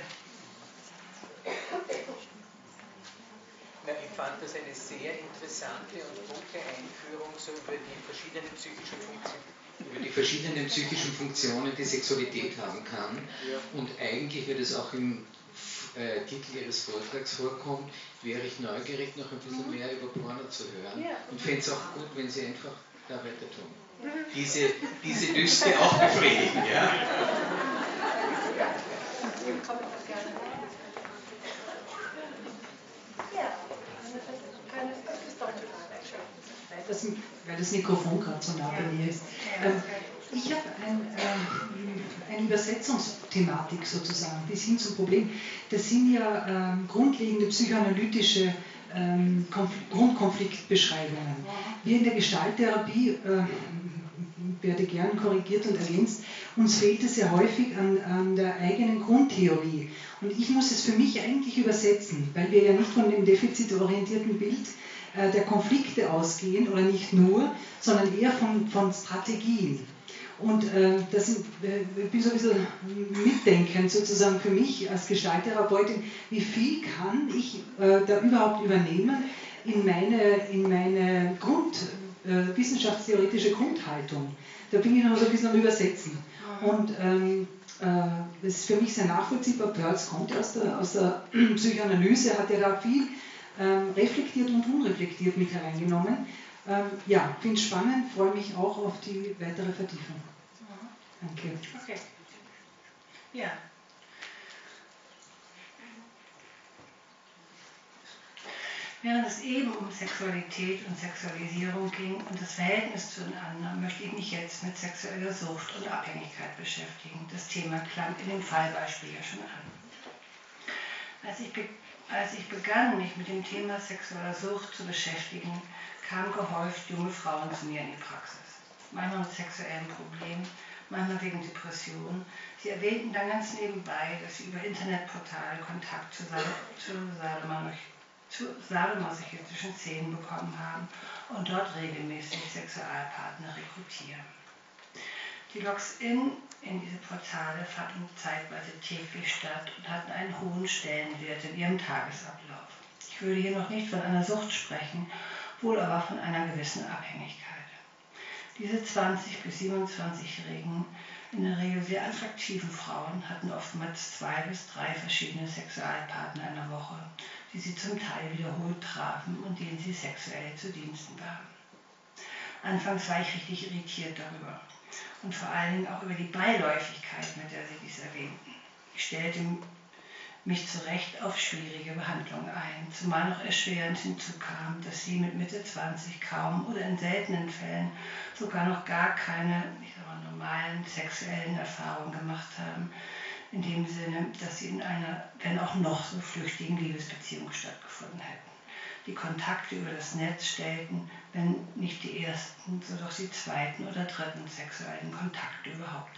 Na, ich fand das eine sehr interessante und gute Einführung so über die verschiedenen psychischen Funktionen. Über die verschiedenen psychischen Funktionen, die Sexualität haben kann. Und eigentlich, wie das auch im äh, Titel Ihres Vortrags vorkommt, wäre ich neugierig, noch ein bisschen mehr über Porno zu hören. Und fände es auch gut, wenn Sie einfach da weiter tun. Diese, diese Lüste auch befriedigen, ja? Das, weil das Mikrofon gerade so nah bei mir ist. Ähm, ich habe ein, ähm, eine Übersetzungsthematik sozusagen, bis hin zum Problem. Das sind ja ähm, grundlegende psychoanalytische ähm, Grundkonfliktbeschreibungen. Wir in der Gestalttherapie, äh, werde gern korrigiert und ergänzt, uns fehlt es sehr häufig an, an der eigenen Grundtheorie. Und ich muss es für mich eigentlich übersetzen, weil wir ja nicht von dem defizitorientierten Bild der Konflikte ausgehen, oder nicht nur, sondern eher von, von Strategien. Und äh, das äh, ich bin so ein bisschen mitdenkend sozusagen für mich als Gestalttherapeutin, wie viel kann ich äh, da überhaupt übernehmen in meine, in meine Grund, äh, wissenschaftstheoretische Grundhaltung. Da bin ich noch so ein bisschen am Übersetzen. Und ähm, äh, das ist für mich sehr nachvollziehbar. Peirce kommt aus der, aus der Psychoanalyse, hat ja da viel Ähm, reflektiert und unreflektiert mit hereingenommen. Ähm, ja, finde es spannend, freue mich auch auf die weitere Vertiefung. Danke. Okay. Ja. Während es eben um Sexualität und Sexualisierung ging und das Verhältnis zu den anderen, möchte ich mich jetzt mit sexueller Sucht und Abhängigkeit beschäftigen. Das Thema klang in dem Fallbeispiel ja schon an. Als ich Als ich begann, mich mit dem Thema sexueller Sucht zu beschäftigen, kamen gehäuft junge Frauen zu mir in die Praxis. Manchmal mit sexuellen Problemen, manchmal wegen Depressionen. Sie erwähnten dann ganz nebenbei, dass sie über Internetportale Kontakt zu, zu, zu sadomasochistischen Szenen bekommen haben und dort regelmäßig Sexualpartner rekrutieren. Die Logs-in in diese Portale fanden zeitweise täglich statt und hatten einen hohen Stellenwert in ihrem Tagesablauf. Ich würde hier noch nicht von einer Sucht sprechen, wohl aber von einer gewissen Abhängigkeit. Diese zwanzig- bis siebenundzwanzigjährigen, in der Regel sehr attraktiven Frauen hatten oftmals zwei bis drei verschiedene Sexualpartner in der Woche, die sie zum Teil wiederholt trafen und denen sie sexuell zu Diensten waren. Anfangs war ich richtig irritiert darüber. und vor allen Dingen auch über die Beiläufigkeit, mit der sie dies erwähnten. Ich stellte mich zu Recht auf schwierige Behandlung ein, zumal noch erschwerend hinzukam, dass sie mit Mitte zwanzig kaum oder in seltenen Fällen sogar noch gar keine, ich sag mal, normalen sexuellen Erfahrungen gemacht haben, in dem Sinne, dass sie in einer, wenn auch noch so flüchtigen Liebesbeziehung stattgefunden hätten. Die Kontakte über das Netz stellten, wenn nicht die ersten, so doch die zweiten oder dritten sexuellen Kontakte überhaupt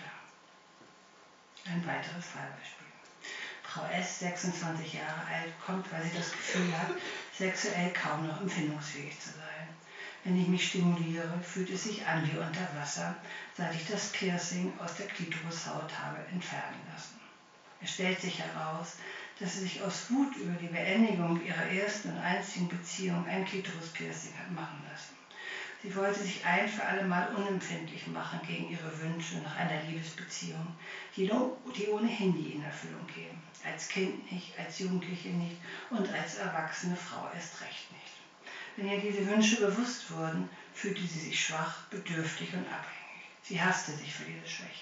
dar. Ein weiteres Fallbeispiel. Frau S., sechsundzwanzig Jahre alt, kommt, weil sie das Gefühl hat, sexuell kaum noch empfindungsfähig zu sein. Wenn ich mich stimuliere, fühlt es sich an wie unter Wasser, seit ich das Piercing aus der Klitorishaut habe entfernen lassen. Es stellt sich heraus, dass sie sich aus Wut über die Beendigung ihrer ersten und einzigen Beziehung ein Klitoris-Piercing hat machen lassen. Sie wollte sich ein für alle Mal unempfindlich machen gegen ihre Wünsche nach einer Liebesbeziehung, die, die ohnehin nie in Erfüllung gehen. Als Kind nicht, als Jugendliche nicht und als erwachsene Frau erst recht nicht. Wenn ihr diese Wünsche bewusst wurden, fühlte sie sich schwach, bedürftig und abhängig. Sie hasste sich für diese Schwäche.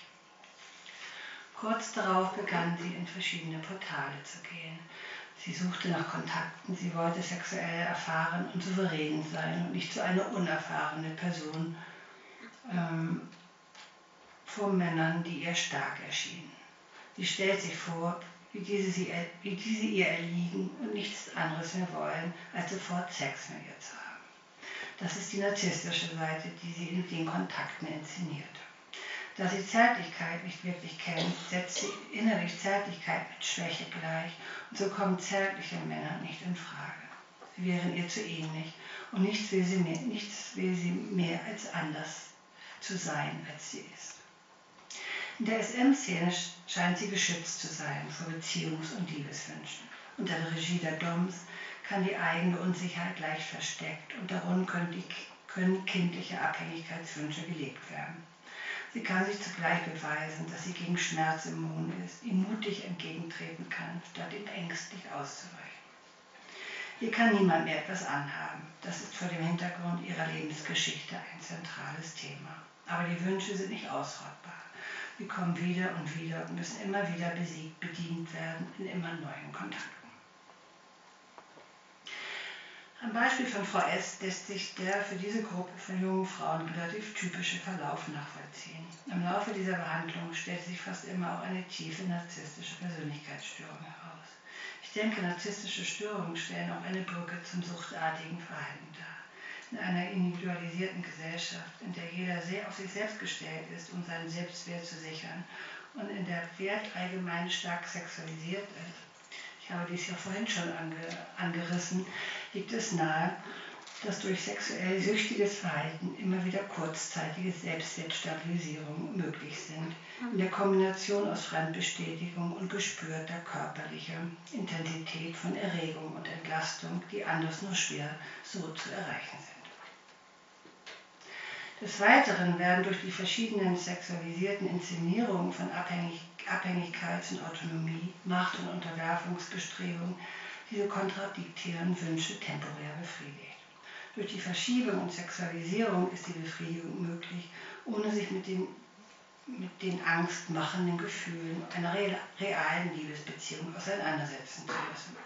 Kurz darauf begann sie, in verschiedene Portale zu gehen. Sie suchte nach Kontakten, sie wollte sexuell erfahren und souverän sein und nicht so eine unerfahrene Person ähm, vor Männern, die ihr stark erschienen. Sie stellt sich vor, wie diese, sie, wie diese ihr erliegen und nichts anderes mehr wollen, als sofort Sex mit ihr zu haben. Das ist die narzisstische Seite, die sie in den Kontakten inszeniert. Da sie Zärtlichkeit nicht wirklich kennt, setzt sie innerlich Zärtlichkeit mit Schwäche gleich und so kommen zärtliche Männer nicht in Frage. Sie wären ihr zu ähnlich und nichts will sie mehr, nichts will sie mehr als anders zu sein, als sie ist. In der S M-Szene scheint sie geschützt zu sein vor Beziehungs- und Liebeswünschen. Unter der Regie der Doms kann die eigene Unsicherheit leicht versteckt und darum können, die, können kindliche Abhängigkeitswünsche gelebt werden. Sie kann sich zugleich beweisen, dass sie gegen Schmerz immun ist, ihm mutig entgegentreten kann, statt ihm ängstlich auszuweichen. Ihr kann niemand mehr etwas anhaben. Das ist vor dem Hintergrund ihrer Lebensgeschichte ein zentrales Thema. Aber die Wünsche sind nicht ausrottbar. Sie kommen wieder und wieder und müssen immer wieder besiegt, bedient werden in immer neuen Kontakten. Am Beispiel von Frau S. lässt sich der für diese Gruppe von jungen Frauen relativ typische Verlauf nachvollziehen. Im Laufe dieser Behandlung stellt sich fast immer auch eine tiefe narzisstische Persönlichkeitsstörung heraus. Ich denke, narzisstische Störungen stellen auch eine Brücke zum suchtartigen Verhalten dar. In einer individualisierten Gesellschaft, in der jeder sehr auf sich selbst gestellt ist, um seinen Selbstwert zu sichern und in der Wert allgemein stark sexualisiert ist, ich habe dies ja vorhin schon ange, angerissen, liegt es nahe, dass durch sexuell süchtiges Verhalten immer wieder kurzzeitige Selbstwertstabilisierungen möglich sind, in der Kombination aus Fremdbestätigung und gespürter körperlicher Intensität von Erregung und Entlastung, die anders nur schwer so zu erreichen sind. Des Weiteren werden durch die verschiedenen sexualisierten Inszenierungen von Abhängig Abhängigkeits- und Autonomie, Macht- und Unterwerfungsbestrebungen diese kontradiktären Wünsche temporär befriedigt. Durch die Verschiebung und Sexualisierung ist die Befriedigung möglich, ohne sich mit den, mit den angstmachenden Gefühlen einer realen Liebesbeziehung auseinandersetzen zu müssen.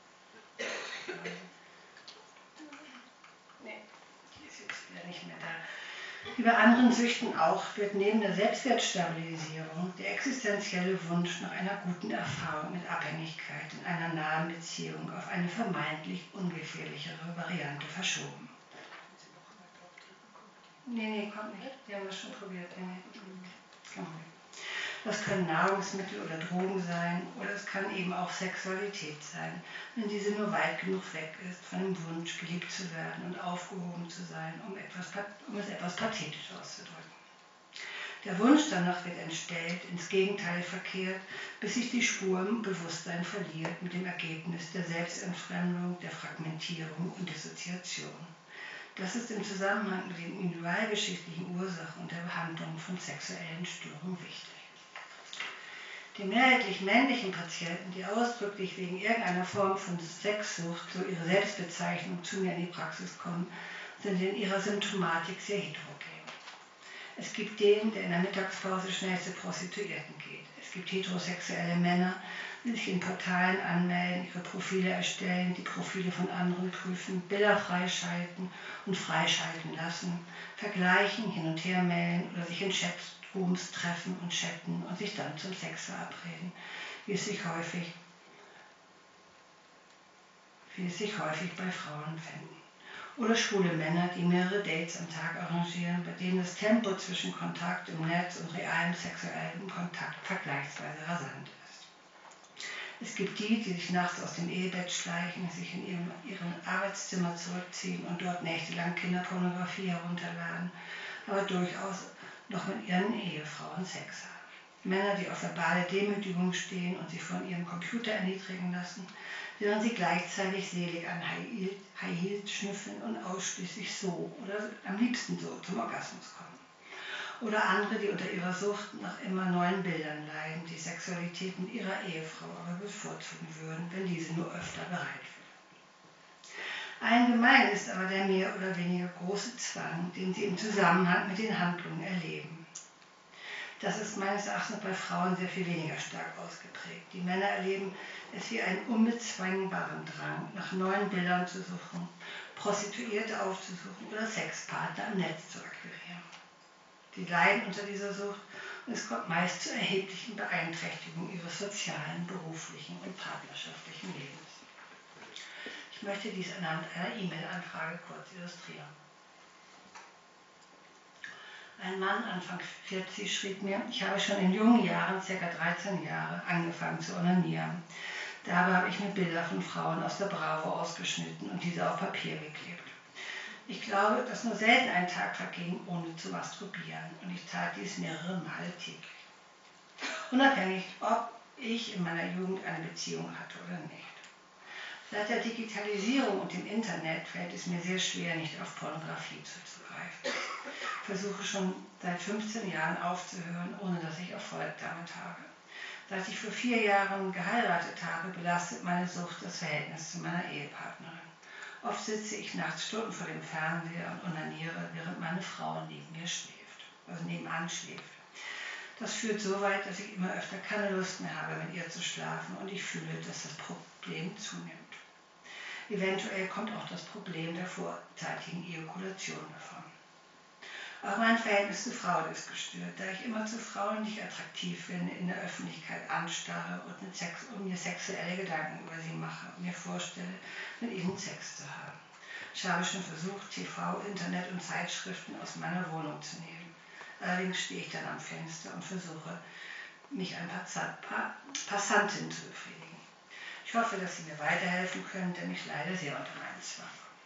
Nee, die ist jetzt wieder nicht mehr da. Wie bei anderen Süchten auch wird neben der Selbstwertstabilisierung der existenzielle Wunsch nach einer guten Erfahrung mit Abhängigkeit in einer nahen Beziehung auf eine vermeintlich ungefährlichere Variante verschoben. Nee, nee, kommt nicht. Die haben wir schon probiert. Nee, nee. Das können Nahrungsmittel oder Drogen sein oder es kann eben auch Sexualität sein, wenn diese nur weit genug weg ist von dem Wunsch, geliebt zu werden und aufgehoben zu sein, um, etwas, um es etwas pathetisch auszudrücken. Der Wunsch danach wird entstellt, ins Gegenteil verkehrt, bis sich die Spur im Bewusstsein verliert mit dem Ergebnis der Selbstentfremdung, der Fragmentierung und Dissoziation. Das ist im Zusammenhang mit den individualgeschichtlichen Ursachen und der Behandlung von sexuellen Störungen wichtig. Die mehrheitlich männlichen Patienten, die ausdrücklich wegen irgendeiner Form von Sexsucht, so ihre Selbstbezeichnung, zu mir in die Praxis kommen, sind in ihrer Symptomatik sehr heterogen. Es gibt den, der in der Mittagspause schnell zu Prostituierten geht. Es gibt heterosexuelle Männer, die sich in Portalen anmelden, ihre Profile erstellen, die Profile von anderen prüfen, Bilder freischalten und freischalten lassen, vergleichen, hin und her mailen oder sich in Chatrooms treffen und chatten und sich dann zum Sex verabreden, wie es sich häufig, wie es sich häufig bei Frauen fänden. Oder schwule Männer, die mehrere Dates am Tag arrangieren, bei denen das Tempo zwischen Kontakt im Netz und realem sexuellem Kontakt vergleichsweise rasant ist. Es gibt die, die sich nachts aus dem Ehebett schleichen, sich in ihrem, ihrem Arbeitszimmer zurückziehen und dort nächtelang Kinderpornografie herunterladen, aber durchaus noch mit ihren Ehefrauen Sex haben. Männer, die auf verbale Demütigung stehen und sich von ihrem Computer erniedrigen lassen, während sie gleichzeitig selig an High Heels schnüffeln und ausschließlich so oder am liebsten so zum Orgasmus kommen. Oder andere, die unter ihrer Sucht nach immer neuen Bildern leiden, die Sexualität mit ihrer Ehefrau aber bevorzugen würden, wenn diese nur öfter bereit wäre. Allgemein ist aber der mehr oder weniger große Zwang, den sie im Zusammenhang mit den Handlungen erleben. Das ist meines Erachtens bei Frauen sehr viel weniger stark ausgeprägt. Die Männer erleben es wie einen unbezwingbaren Drang, nach neuen Bildern zu suchen, Prostituierte aufzusuchen oder Sexpartner im Netz zu akquirieren. Die leiden unter dieser Sucht und es kommt meist zu erheblichen Beeinträchtigungen ihres sozialen, beruflichen und partnerschaftlichen Lebens. Ich möchte dies anhand einer E-Mail-Anfrage kurz illustrieren. Ein Mann, Anfang vierzig, schrieb mir, ich habe schon in jungen Jahren, ca. dreizehn Jahre, angefangen zu onanieren. Dabei habe ich mir Bilder von Frauen aus der Bravo ausgeschnitten und diese auf Papier geklebt. Ich glaube, dass nur selten ein Tag verging, ohne zu masturbieren, und ich tat dies mehrere Male täglich. Unabhängig, ob ich in meiner Jugend eine Beziehung hatte oder nicht. Seit der Digitalisierung und dem Internet fällt es mir sehr schwer, nicht auf Pornografie zuzugreifen. Ich versuche schon seit fünfzehn Jahren aufzuhören, ohne dass ich Erfolg damit habe. Seit ich vor vier Jahren geheiratet habe, belastet meine Sucht das Verhältnis zu meiner Ehepartnerin. Oft sitze ich nachts Stunden vor dem Fernseher und onaniere, während meine Frau neben mir schläft, also nebenan schläft. Das führt so weit, dass ich immer öfter keine Lust mehr habe, mit ihr zu schlafen und ich fühle, dass das Problem zunimmt. Eventuell kommt auch das Problem der vorzeitigen Ejakulation davon. Auch mein Verhältnis zu Frauen ist gestört, da ich immer zu Frauen, die ich attraktiv finde, in der Öffentlichkeit anstarre und, mit Sex, und mir sexuelle Gedanken über sie mache und mir vorstelle, mit ihnen Sex zu haben. Ich habe schon versucht, T V, Internet und Zeitschriften aus meiner Wohnung zu nehmen. Allerdings stehe ich dann am Fenster und versuche, mich an Passantinnen zu befriedigen. Ich hoffe, dass Sie mir weiterhelfen können, denn ich leide sehr unter meinem Zwang.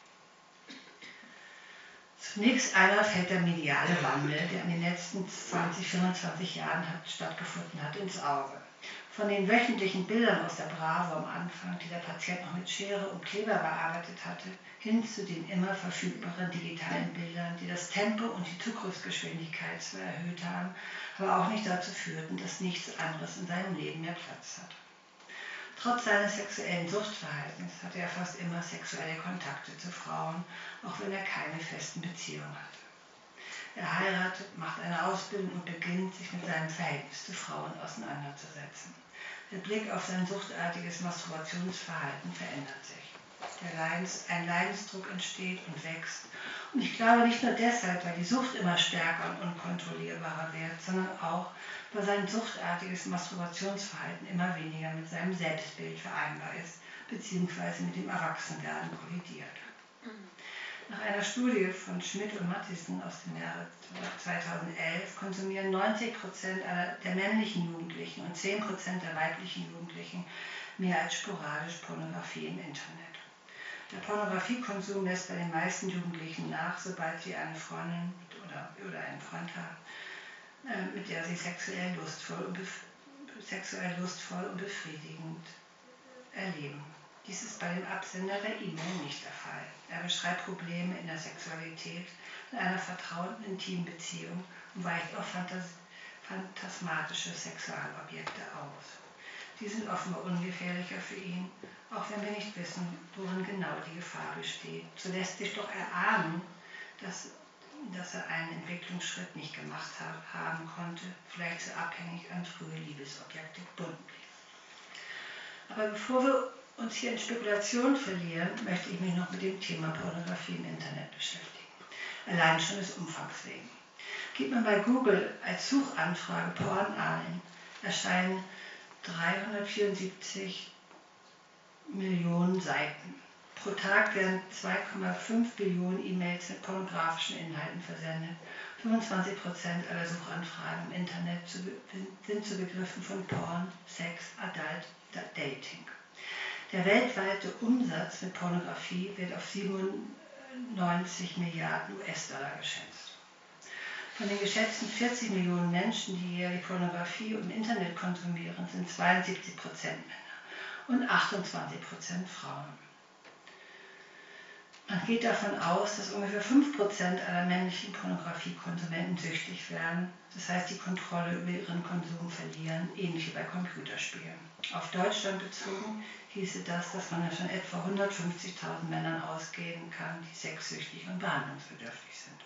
Zunächst einmal fällt der mediale Wandel, der in den letzten zwanzig, fünfundzwanzig Jahren hat, stattgefunden hat, ins Auge. Von den wöchentlichen Bildern aus der Bravo am Anfang, die der Patient noch mit Schere und Kleber bearbeitet hatte, hin zu den immer verfügbaren digitalen Bildern, die das Tempo und die Zugriffsgeschwindigkeit zwar erhöht haben, aber auch nicht dazu führten, dass nichts anderes in seinem Leben mehr Platz hat. Trotz seines sexuellen Suchtverhaltens hatte er fast immer sexuelle Kontakte zu Frauen, auch wenn er keine festen Beziehungen hatte. Er heiratet, macht eine Ausbildung und beginnt, sich mit seinem Verhältnis zu Frauen auseinanderzusetzen. Der Blick auf sein suchtartiges Masturbationsverhalten verändert sich. Der Leidens, ein Leidensdruck entsteht und wächst. Und ich glaube nicht nur deshalb, weil die Sucht immer stärker und unkontrollierbarer wird, sondern auch, weil sein suchtartiges Masturbationsverhalten immer weniger mit seinem Selbstbild vereinbar ist, beziehungsweise mit dem Erwachsenwerden kollidiert. Nach einer Studie von Schmidt und Matthiesen aus dem Jahre zweitausendelf konsumieren neunzig Prozent der männlichen Jugendlichen und zehn Prozent der weiblichen Jugendlichen mehr als sporadisch Pornografie im Internet. Der Pornografiekonsum lässt bei den meisten Jugendlichen nach, sobald sie eine Freundin oder, oder einen Freund haben, äh, mit der sie sexuell lustvoll und, sexuell lustvoll und befriedigend erleben. Dies ist bei dem Absender der E-Mail nicht der Fall. Er beschreibt Probleme in der Sexualität, in einer vertrauten, intimen Beziehung und weicht auf Phantas phantasmatische Sexualobjekte aus. Die sind offenbar ungefährlicher für ihn, auch wenn wir nicht wissen, worin genau die Gefahr besteht. So lässt sich doch erahnen, dass dass er einen Entwicklungsschritt nicht gemacht haben konnte, vielleicht so abhängig an frühe Liebesobjekte gebunden blieb. Aber bevor wir uns hier in Spekulationen verlieren, möchte ich mich noch mit dem Thema Pornografie im Internet beschäftigen. Allein schon des Umfangs wegen. Gibt man bei Google als Suchanfrage Porn ein, erscheinen dreihundertvierundsiebzig Millionen Seiten. Pro Tag werden zwei Komma fünf Billionen E-Mails mit pornografischen Inhalten versendet. fünfundzwanzig Prozent aller Suchanfragen im Internet zu, sind zu Begriffen von Porn, Sex, Adult, Dating. Der weltweite Umsatz mit Pornografie wird auf siebenundneunzig Milliarden U S-Dollar geschätzt. Von den geschätzten vierzig Millionen Menschen, die jährlich Pornografie im Internet konsumieren, sind zweiundsiebzig Prozent Männer und achtundzwanzig Prozent Frauen. Man geht davon aus, dass ungefähr fünf Prozent aller männlichen Pornografiekonsumenten süchtig werden, das heißt die Kontrolle über ihren Konsum verlieren, ähnlich wie bei Computerspielen. Auf Deutschland bezogen hieße das, dass man von etwa hundertfünfzigtausend Männern ausgehen kann, die sexsüchtig und behandlungsbedürftig sind.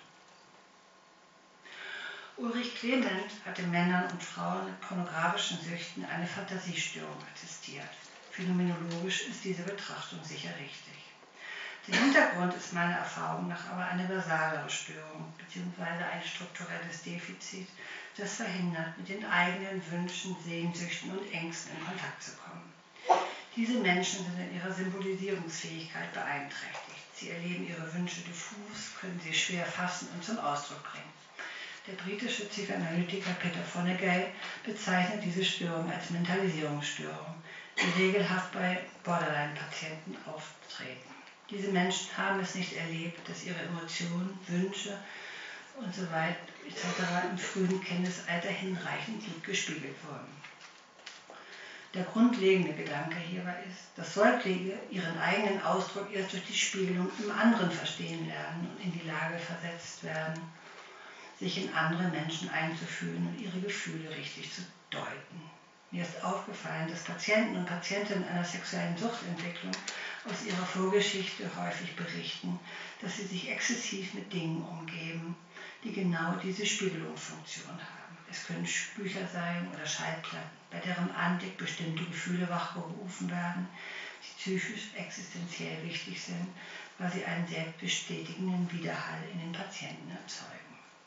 Ulrich Clement hat den Männern und Frauen mit pornografischen Süchten eine Fantasiestörung attestiert. Phänomenologisch ist diese Betrachtung sicher richtig. Der Hintergrund ist meiner Erfahrung nach aber eine basalere Störung bzw. ein strukturelles Defizit, das verhindert, mit den eigenen Wünschen, Sehnsüchten und Ängsten in Kontakt zu kommen. Diese Menschen sind in ihrer Symbolisierungsfähigkeit beeinträchtigt. Sie erleben ihre Wünsche diffus, können sie schwer fassen und zum Ausdruck bringen. Der britische Psychoanalytiker Peter Fonagy bezeichnet diese Störung als Mentalisierungsstörung, die regelhaft bei Borderline-Patienten auftreten. Diese Menschen haben es nicht erlebt, dass ihre Emotionen, Wünsche und so weiter et cetera im frühen Kindesalter hinreichend gut gespiegelt wurden. Der grundlegende Gedanke hierbei ist, dass Säuglinge ihren eigenen Ausdruck erst durch die Spiegelung im anderen verstehen lernen und in die Lage versetzt werden, sich in andere Menschen einzufühlen und ihre Gefühle richtig zu deuten. Mir ist aufgefallen, dass Patienten und Patientinnen einer sexuellen Suchtentwicklung aus ihrer Vorgeschichte häufig berichten, dass sie sich exzessiv mit Dingen umgeben, die genau diese Spiegelungsfunktion haben. Es können Bücher sein oder Schallplatten, bei deren Anblick bestimmte Gefühle wachgerufen werden, die psychisch existenziell wichtig sind, weil sie einen selbstbestätigenden Widerhall in den Patienten erzeugen.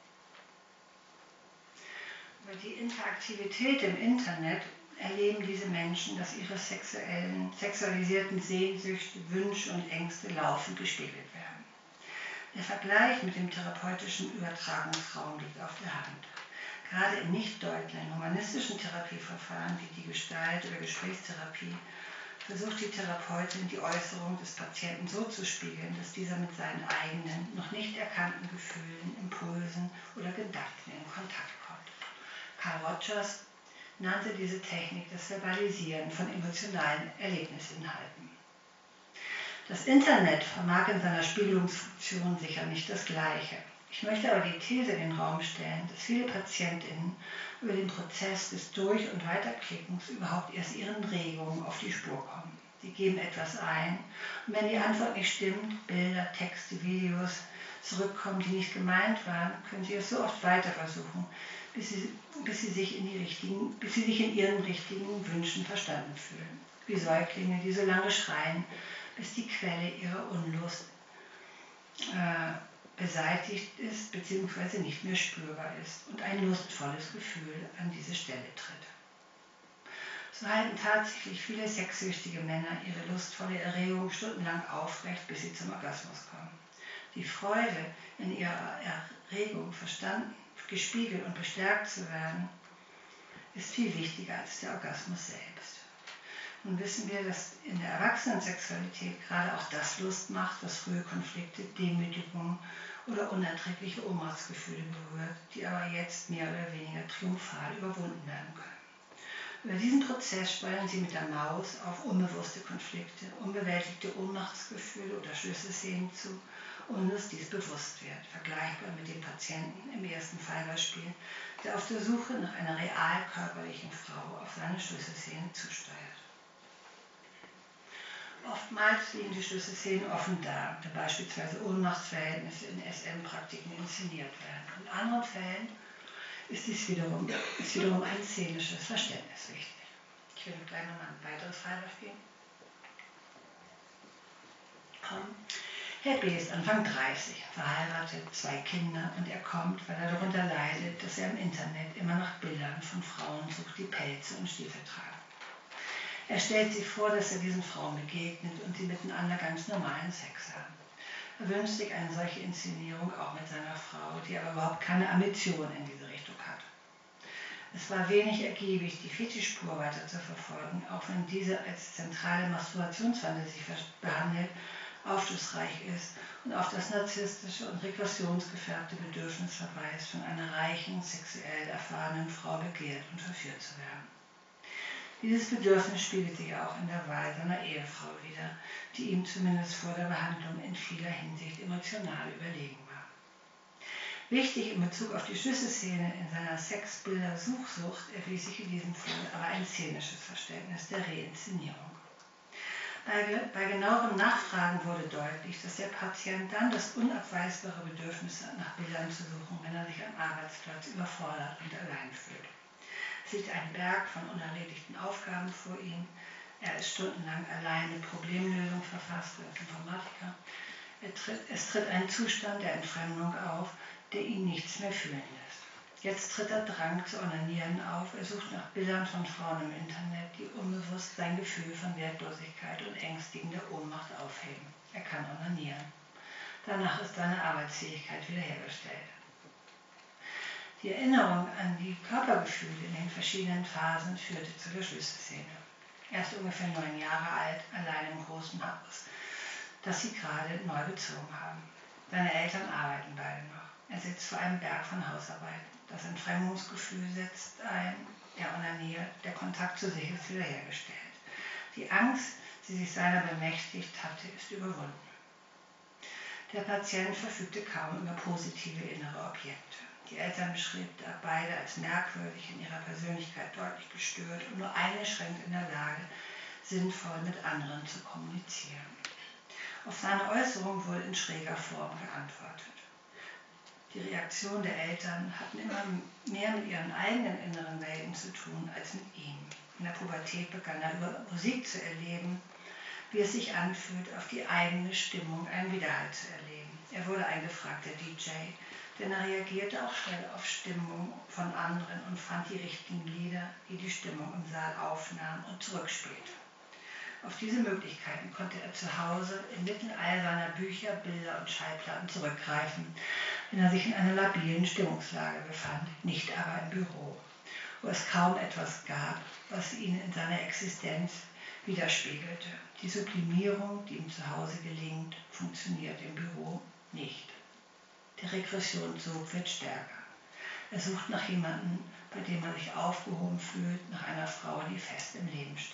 Über die Interaktivität im Internet erleben diese Menschen, dass ihre sexuellen, sexualisierten Sehnsüchte, Wünsche und Ängste laufend gespiegelt werden. Der Vergleich mit dem therapeutischen Übertragungsraum liegt auf der Hand. Gerade in nicht deutlichen humanistischen Therapieverfahren wie die Gestalt- oder Gesprächstherapie versucht die Therapeutin, die Äußerung des Patienten so zu spiegeln, dass dieser mit seinen eigenen, noch nicht erkannten Gefühlen, Impulsen oder Gedanken in Kontakt kommt. Carl Rogers nannte diese Technik das Verbalisieren von emotionalen Erlebnisinhalten. Das Internet vermag in seiner Spiegelungsfunktion sicher nicht das Gleiche. Ich möchte aber die These in den Raum stellen, dass viele PatientInnen über den Prozess des Durch- und Weiterklickens überhaupt erst ihren Regungen auf die Spur kommen. Sie geben etwas ein und wenn die Antwort nicht stimmt, Bilder, Texte, Videos zurückkommen, die nicht gemeint waren, können sie es so oft weiter versuchen, bis sie, bis sie, sich, in die richtigen, bis sie sich in ihren richtigen Wünschen verstanden fühlen. Wie Säuglinge, die so lange schreien, bis die Quelle ihrer Unlust äh, beseitigt ist bzw. nicht mehr spürbar ist und ein lustvolles Gefühl an diese Stelle tritt. So halten tatsächlich viele sexsüchtige Männer ihre lustvolle Erregung stundenlang aufrecht, bis sie zum Orgasmus kommen. Die Freude, in ihrer Erregung verstanden, gespiegelt und bestärkt zu werden, ist viel wichtiger als der Orgasmus selbst. Nun wissen wir, dass in der Erwachsenensexualität gerade auch das Lust macht, was frühe Konflikte, Demütigung oder unerträgliche Ohnmachtsgefühle berührt, die aber jetzt mehr oder weniger triumphal überwunden werden können. Über diesen Prozess steuern sie mit der Maus auf unbewusste Konflikte, unbewältigte Ohnmachtsgefühle oder Schlüsselszenen zu, ohne dass dies bewusst wird, vergleichbar mit dem Patienten im ersten Fallbeispiel, der auf der Suche nach einer real körperlichen Frau auf seine Schlüsselszene zusteuert. Oftmals liegen die Schlüsselszenen offen da, da beispielsweise Ohnmachtsverhältnisse in S M-Praktiken inszeniert werden. In anderen Fällen ist dies wiederum, ist wiederum ein szenisches Verständnis wichtig. Ich will gleich nochmal ein weiteres Fallbeispiel geben. Herr B. ist Anfang dreißig, verheiratet, zwei Kinder und er kommt, weil er darunter leidet, dass er im Internet immer nach Bildern von Frauen sucht, die Pelze und Stiefel tragen. Er stellt sich vor, dass er diesen Frauen begegnet und sie miteinander ganz normalen Sex haben. Er wünscht sich eine solche Inszenierung auch mit seiner Frau, die aber überhaupt keine Ambition in diese Richtung hat. Es war wenig ergiebig, die Fetischspur weiter zu verfolgen, auch wenn diese als zentrale Masturbationsfantasie behandelt, aufschlussreich ist und auf das narzisstische und regressionsgefärbte Bedürfnis verweist, von einer reichen, sexuell erfahrenen Frau begehrt und verführt zu werden. Dieses Bedürfnis spiegelt sich auch in der Wahl seiner Ehefrau wider, die ihm zumindest vor der Behandlung in vieler Hinsicht emotional überlegen war. Wichtig in Bezug auf die Schlüsselszene in seiner Sexbilder-Suchsucht erwies sich in diesem Fall aber ein szenisches Verständnis der Reinszenierung. Bei, bei genauerem Nachfragen wurde deutlich, dass der Patient dann das unabweisbare Bedürfnis hat, nach Bildern zu suchen, wenn er sich am Arbeitsplatz überfordert und allein fühlt. Es liegt ein Berg von unerledigten Aufgaben vor ihm. Er ist stundenlang allein mit Problemlösung verfasst als Informatiker. Er tritt, es tritt ein Zustand der Entfremdung auf, der ihn nichts mehr fühlen lässt. Jetzt tritt der Drang zu onanieren auf. Er sucht nach Bildern von Frauen im Internet, die unbewusst sein Gefühl von Wertlosigkeit und ängstigender Ohnmacht aufheben. Er kann onanieren. Danach ist seine Arbeitsfähigkeit wiederhergestellt. Die Erinnerung an die Körpergefühle in den verschiedenen Phasen führte zu der Schlüsselszene. Er ist ungefähr neun Jahre alt, allein im großen Haus, das sie gerade neu bezogen haben. Seine Eltern arbeiten beide noch. Er sitzt vor einem Berg von Hausarbeiten. Das Entfremdungsgefühl setzt ein, er onaniert, der Kontakt zu sich ist wiederhergestellt. Die Angst, die sich seiner bemächtigt hatte, ist überwunden. Der Patient verfügte kaum über positive innere Objekte. Die Eltern beschrieben beide als merkwürdig, in ihrer Persönlichkeit deutlich gestört und nur eingeschränkt in der Lage, sinnvoll mit anderen zu kommunizieren. Auf seine Äußerung wurde in schräger Form geantwortet. Die Reaktionen der Eltern hatten immer mehr mit ihren eigenen inneren Welten zu tun als mit ihm. In der Pubertät begann er über Musik zu erleben, wie es sich anfühlt, auf die eigene Stimmung einen Widerhall zu erleben. Er wurde ein gefragter D J, denn er reagierte auch schnell auf Stimmung von anderen und fand die richtigen Lieder, die die Stimmung im Saal aufnahmen und zurückspielte. Auf diese Möglichkeiten konnte er zu Hause inmitten all seiner Bücher, Bilder und Schallplatten zurückgreifen, wenn er sich in einer labilen Stimmungslage befand, nicht aber im Büro, wo es kaum etwas gab, was ihn in seiner Existenz widerspiegelte. Die Sublimierung, die ihm zu Hause gelingt, funktioniert im Büro nicht. Der Regressionssog wird stärker. Er sucht nach jemandem, bei dem er sich aufgehoben fühlt, nach einer Frau, die fest im Leben steht.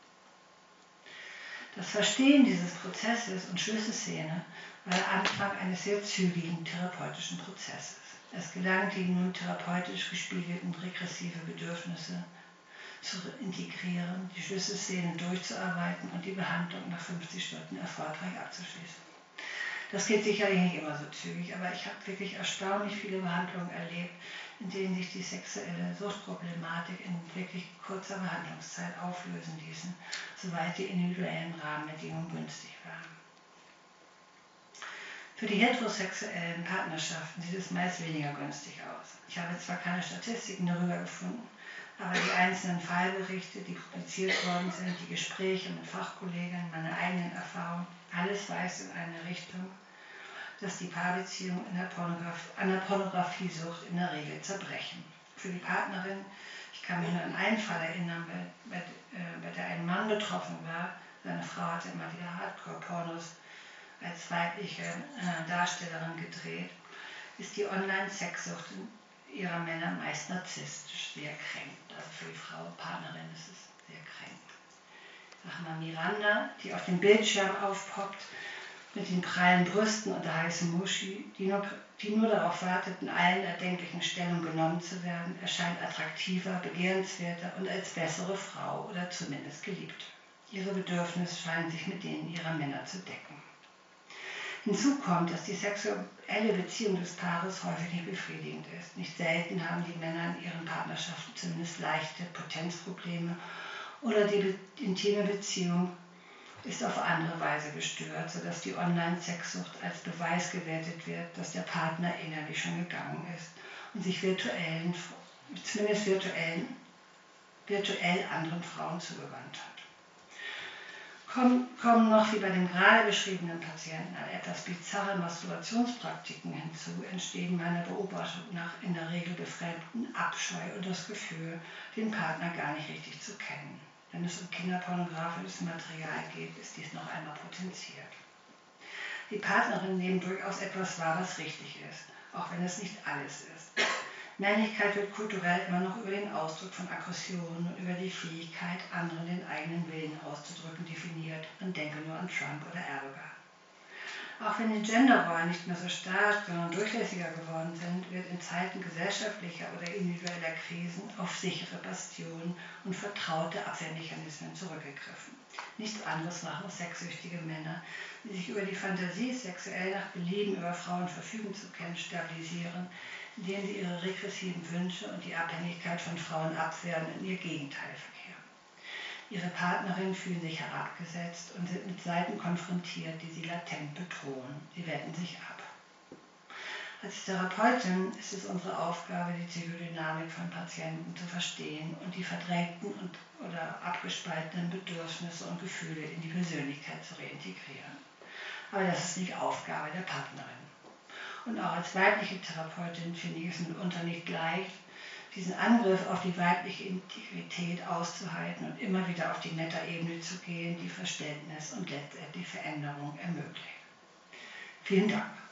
Das Verstehen dieses Prozesses und Schlüsselszene war der Anfang eines sehr zügigen therapeutischen Prozesses. Es gelangte ihm nun, therapeutisch gespiegelten regressive Bedürfnisse zu integrieren, die Schlüsselszene durchzuarbeiten und die Behandlung nach fünfzig Stunden erfolgreich abzuschließen. Das geht sicherlich nicht immer so zügig, aber ich habe wirklich erstaunlich viele Behandlungen erlebt, in denen sich die sexuelle Suchtproblematik in wirklich kurzer Behandlungszeit auflösen ließen, soweit die individuellen Rahmenbedingungen günstig waren. Für die heterosexuellen Partnerschaften sieht es meist weniger günstig aus. Ich habe zwar keine Statistiken darüber gefunden, aber die einzelnen Fallberichte, die publiziert worden sind, die Gespräche mit Fachkollegen, meine eigenen Erfahrungen, alles weist in eine Richtung, dass die Paarbeziehungen in der Pornograf- an der Pornografiesucht in der Regel zerbrechen. Für die Partnerin, ich kann mich nur an einen Fall erinnern, bei, bei, äh, bei der ein Mann betroffen war, seine Frau hatte immer wieder Hardcore-Pornos als weibliche äh, Darstellerin gedreht, ist die Online-Sexsucht ihrer Männer meist narzisstisch sehr kränkt. Also für die Frau, Partnerin ist es sehr kränkt. Sag mal, Miranda, die auf dem Bildschirm aufpoppt, mit den prallen Brüsten und der heißen Muschi, die nur, die nur darauf wartet, in allen erdenklichen Stellungen genommen zu werden, erscheint attraktiver, begehrenswerter und als bessere Frau oder zumindest geliebt. Ihre Bedürfnisse scheinen sich mit denen ihrer Männer zu decken. Hinzu kommt, dass die sexuelle Beziehung des Paares häufig nicht befriedigend ist. Nicht selten haben die Männer in ihren Partnerschaften zumindest leichte Potenzprobleme oder die be- intime Beziehung ist auf andere Weise gestört, sodass die Online-Sexsucht als Beweis gewertet wird, dass der Partner innerlich schon gegangen ist und sich virtuellen, zumindest virtuellen, virtuell anderen Frauen zugewandt hat. Kommen, kommen noch, wie bei dem gerade beschriebenen Patienten, etwas bizarre Masturbationspraktiken hinzu, entstehen meiner Beobachtung nach in der Regel befremden Abscheu und das Gefühl, den Partner gar nicht richtig zu kennen. Wenn es um kinderpornografisches Material geht, ist dies noch einmal potenziert. Die Partnerinnen nehmen durchaus etwas wahr, was richtig ist, auch wenn es nicht alles ist. Männlichkeit wird kulturell immer noch über den Ausdruck von Aggressionen und über die Fähigkeit, anderen den eigenen Willen auszudrücken, definiert. Man denke nur an Trump oder Erdogan. Auch wenn die Genderrollen nicht mehr so stark, sondern durchlässiger geworden sind, wird in Zeiten gesellschaftlicher oder individueller Krisen auf sichere Bastionen und vertraute Abwehrmechanismen zurückgegriffen. Nichts anderes machen sexsüchtige Männer, die sich über die Fantasie, sexuell nach Belieben über Frauen verfügen zu können, stabilisieren, indem sie ihre regressiven Wünsche und die Abhängigkeit von Frauen abwehren und in ihr Gegenteil verkehren. Ihre Partnerinnen fühlen sich herabgesetzt und sind mit Seiten konfrontiert, die sie latent bedrohen. Sie wenden sich ab. Als Therapeutin ist es unsere Aufgabe, die Psychodynamik von Patienten zu verstehen und die verdrängten und, oder abgespaltenen Bedürfnisse und Gefühle in die Persönlichkeit zu reintegrieren. Aber das ist nicht Aufgabe der Partnerin. Und auch als weibliche Therapeutin finde ich es mitunter nicht leicht, diesen Angriff auf die weibliche Integrität auszuhalten und immer wieder auf die Metaebene zu gehen, die Verständnis und letztendlich Veränderung ermöglicht. Vielen Dank.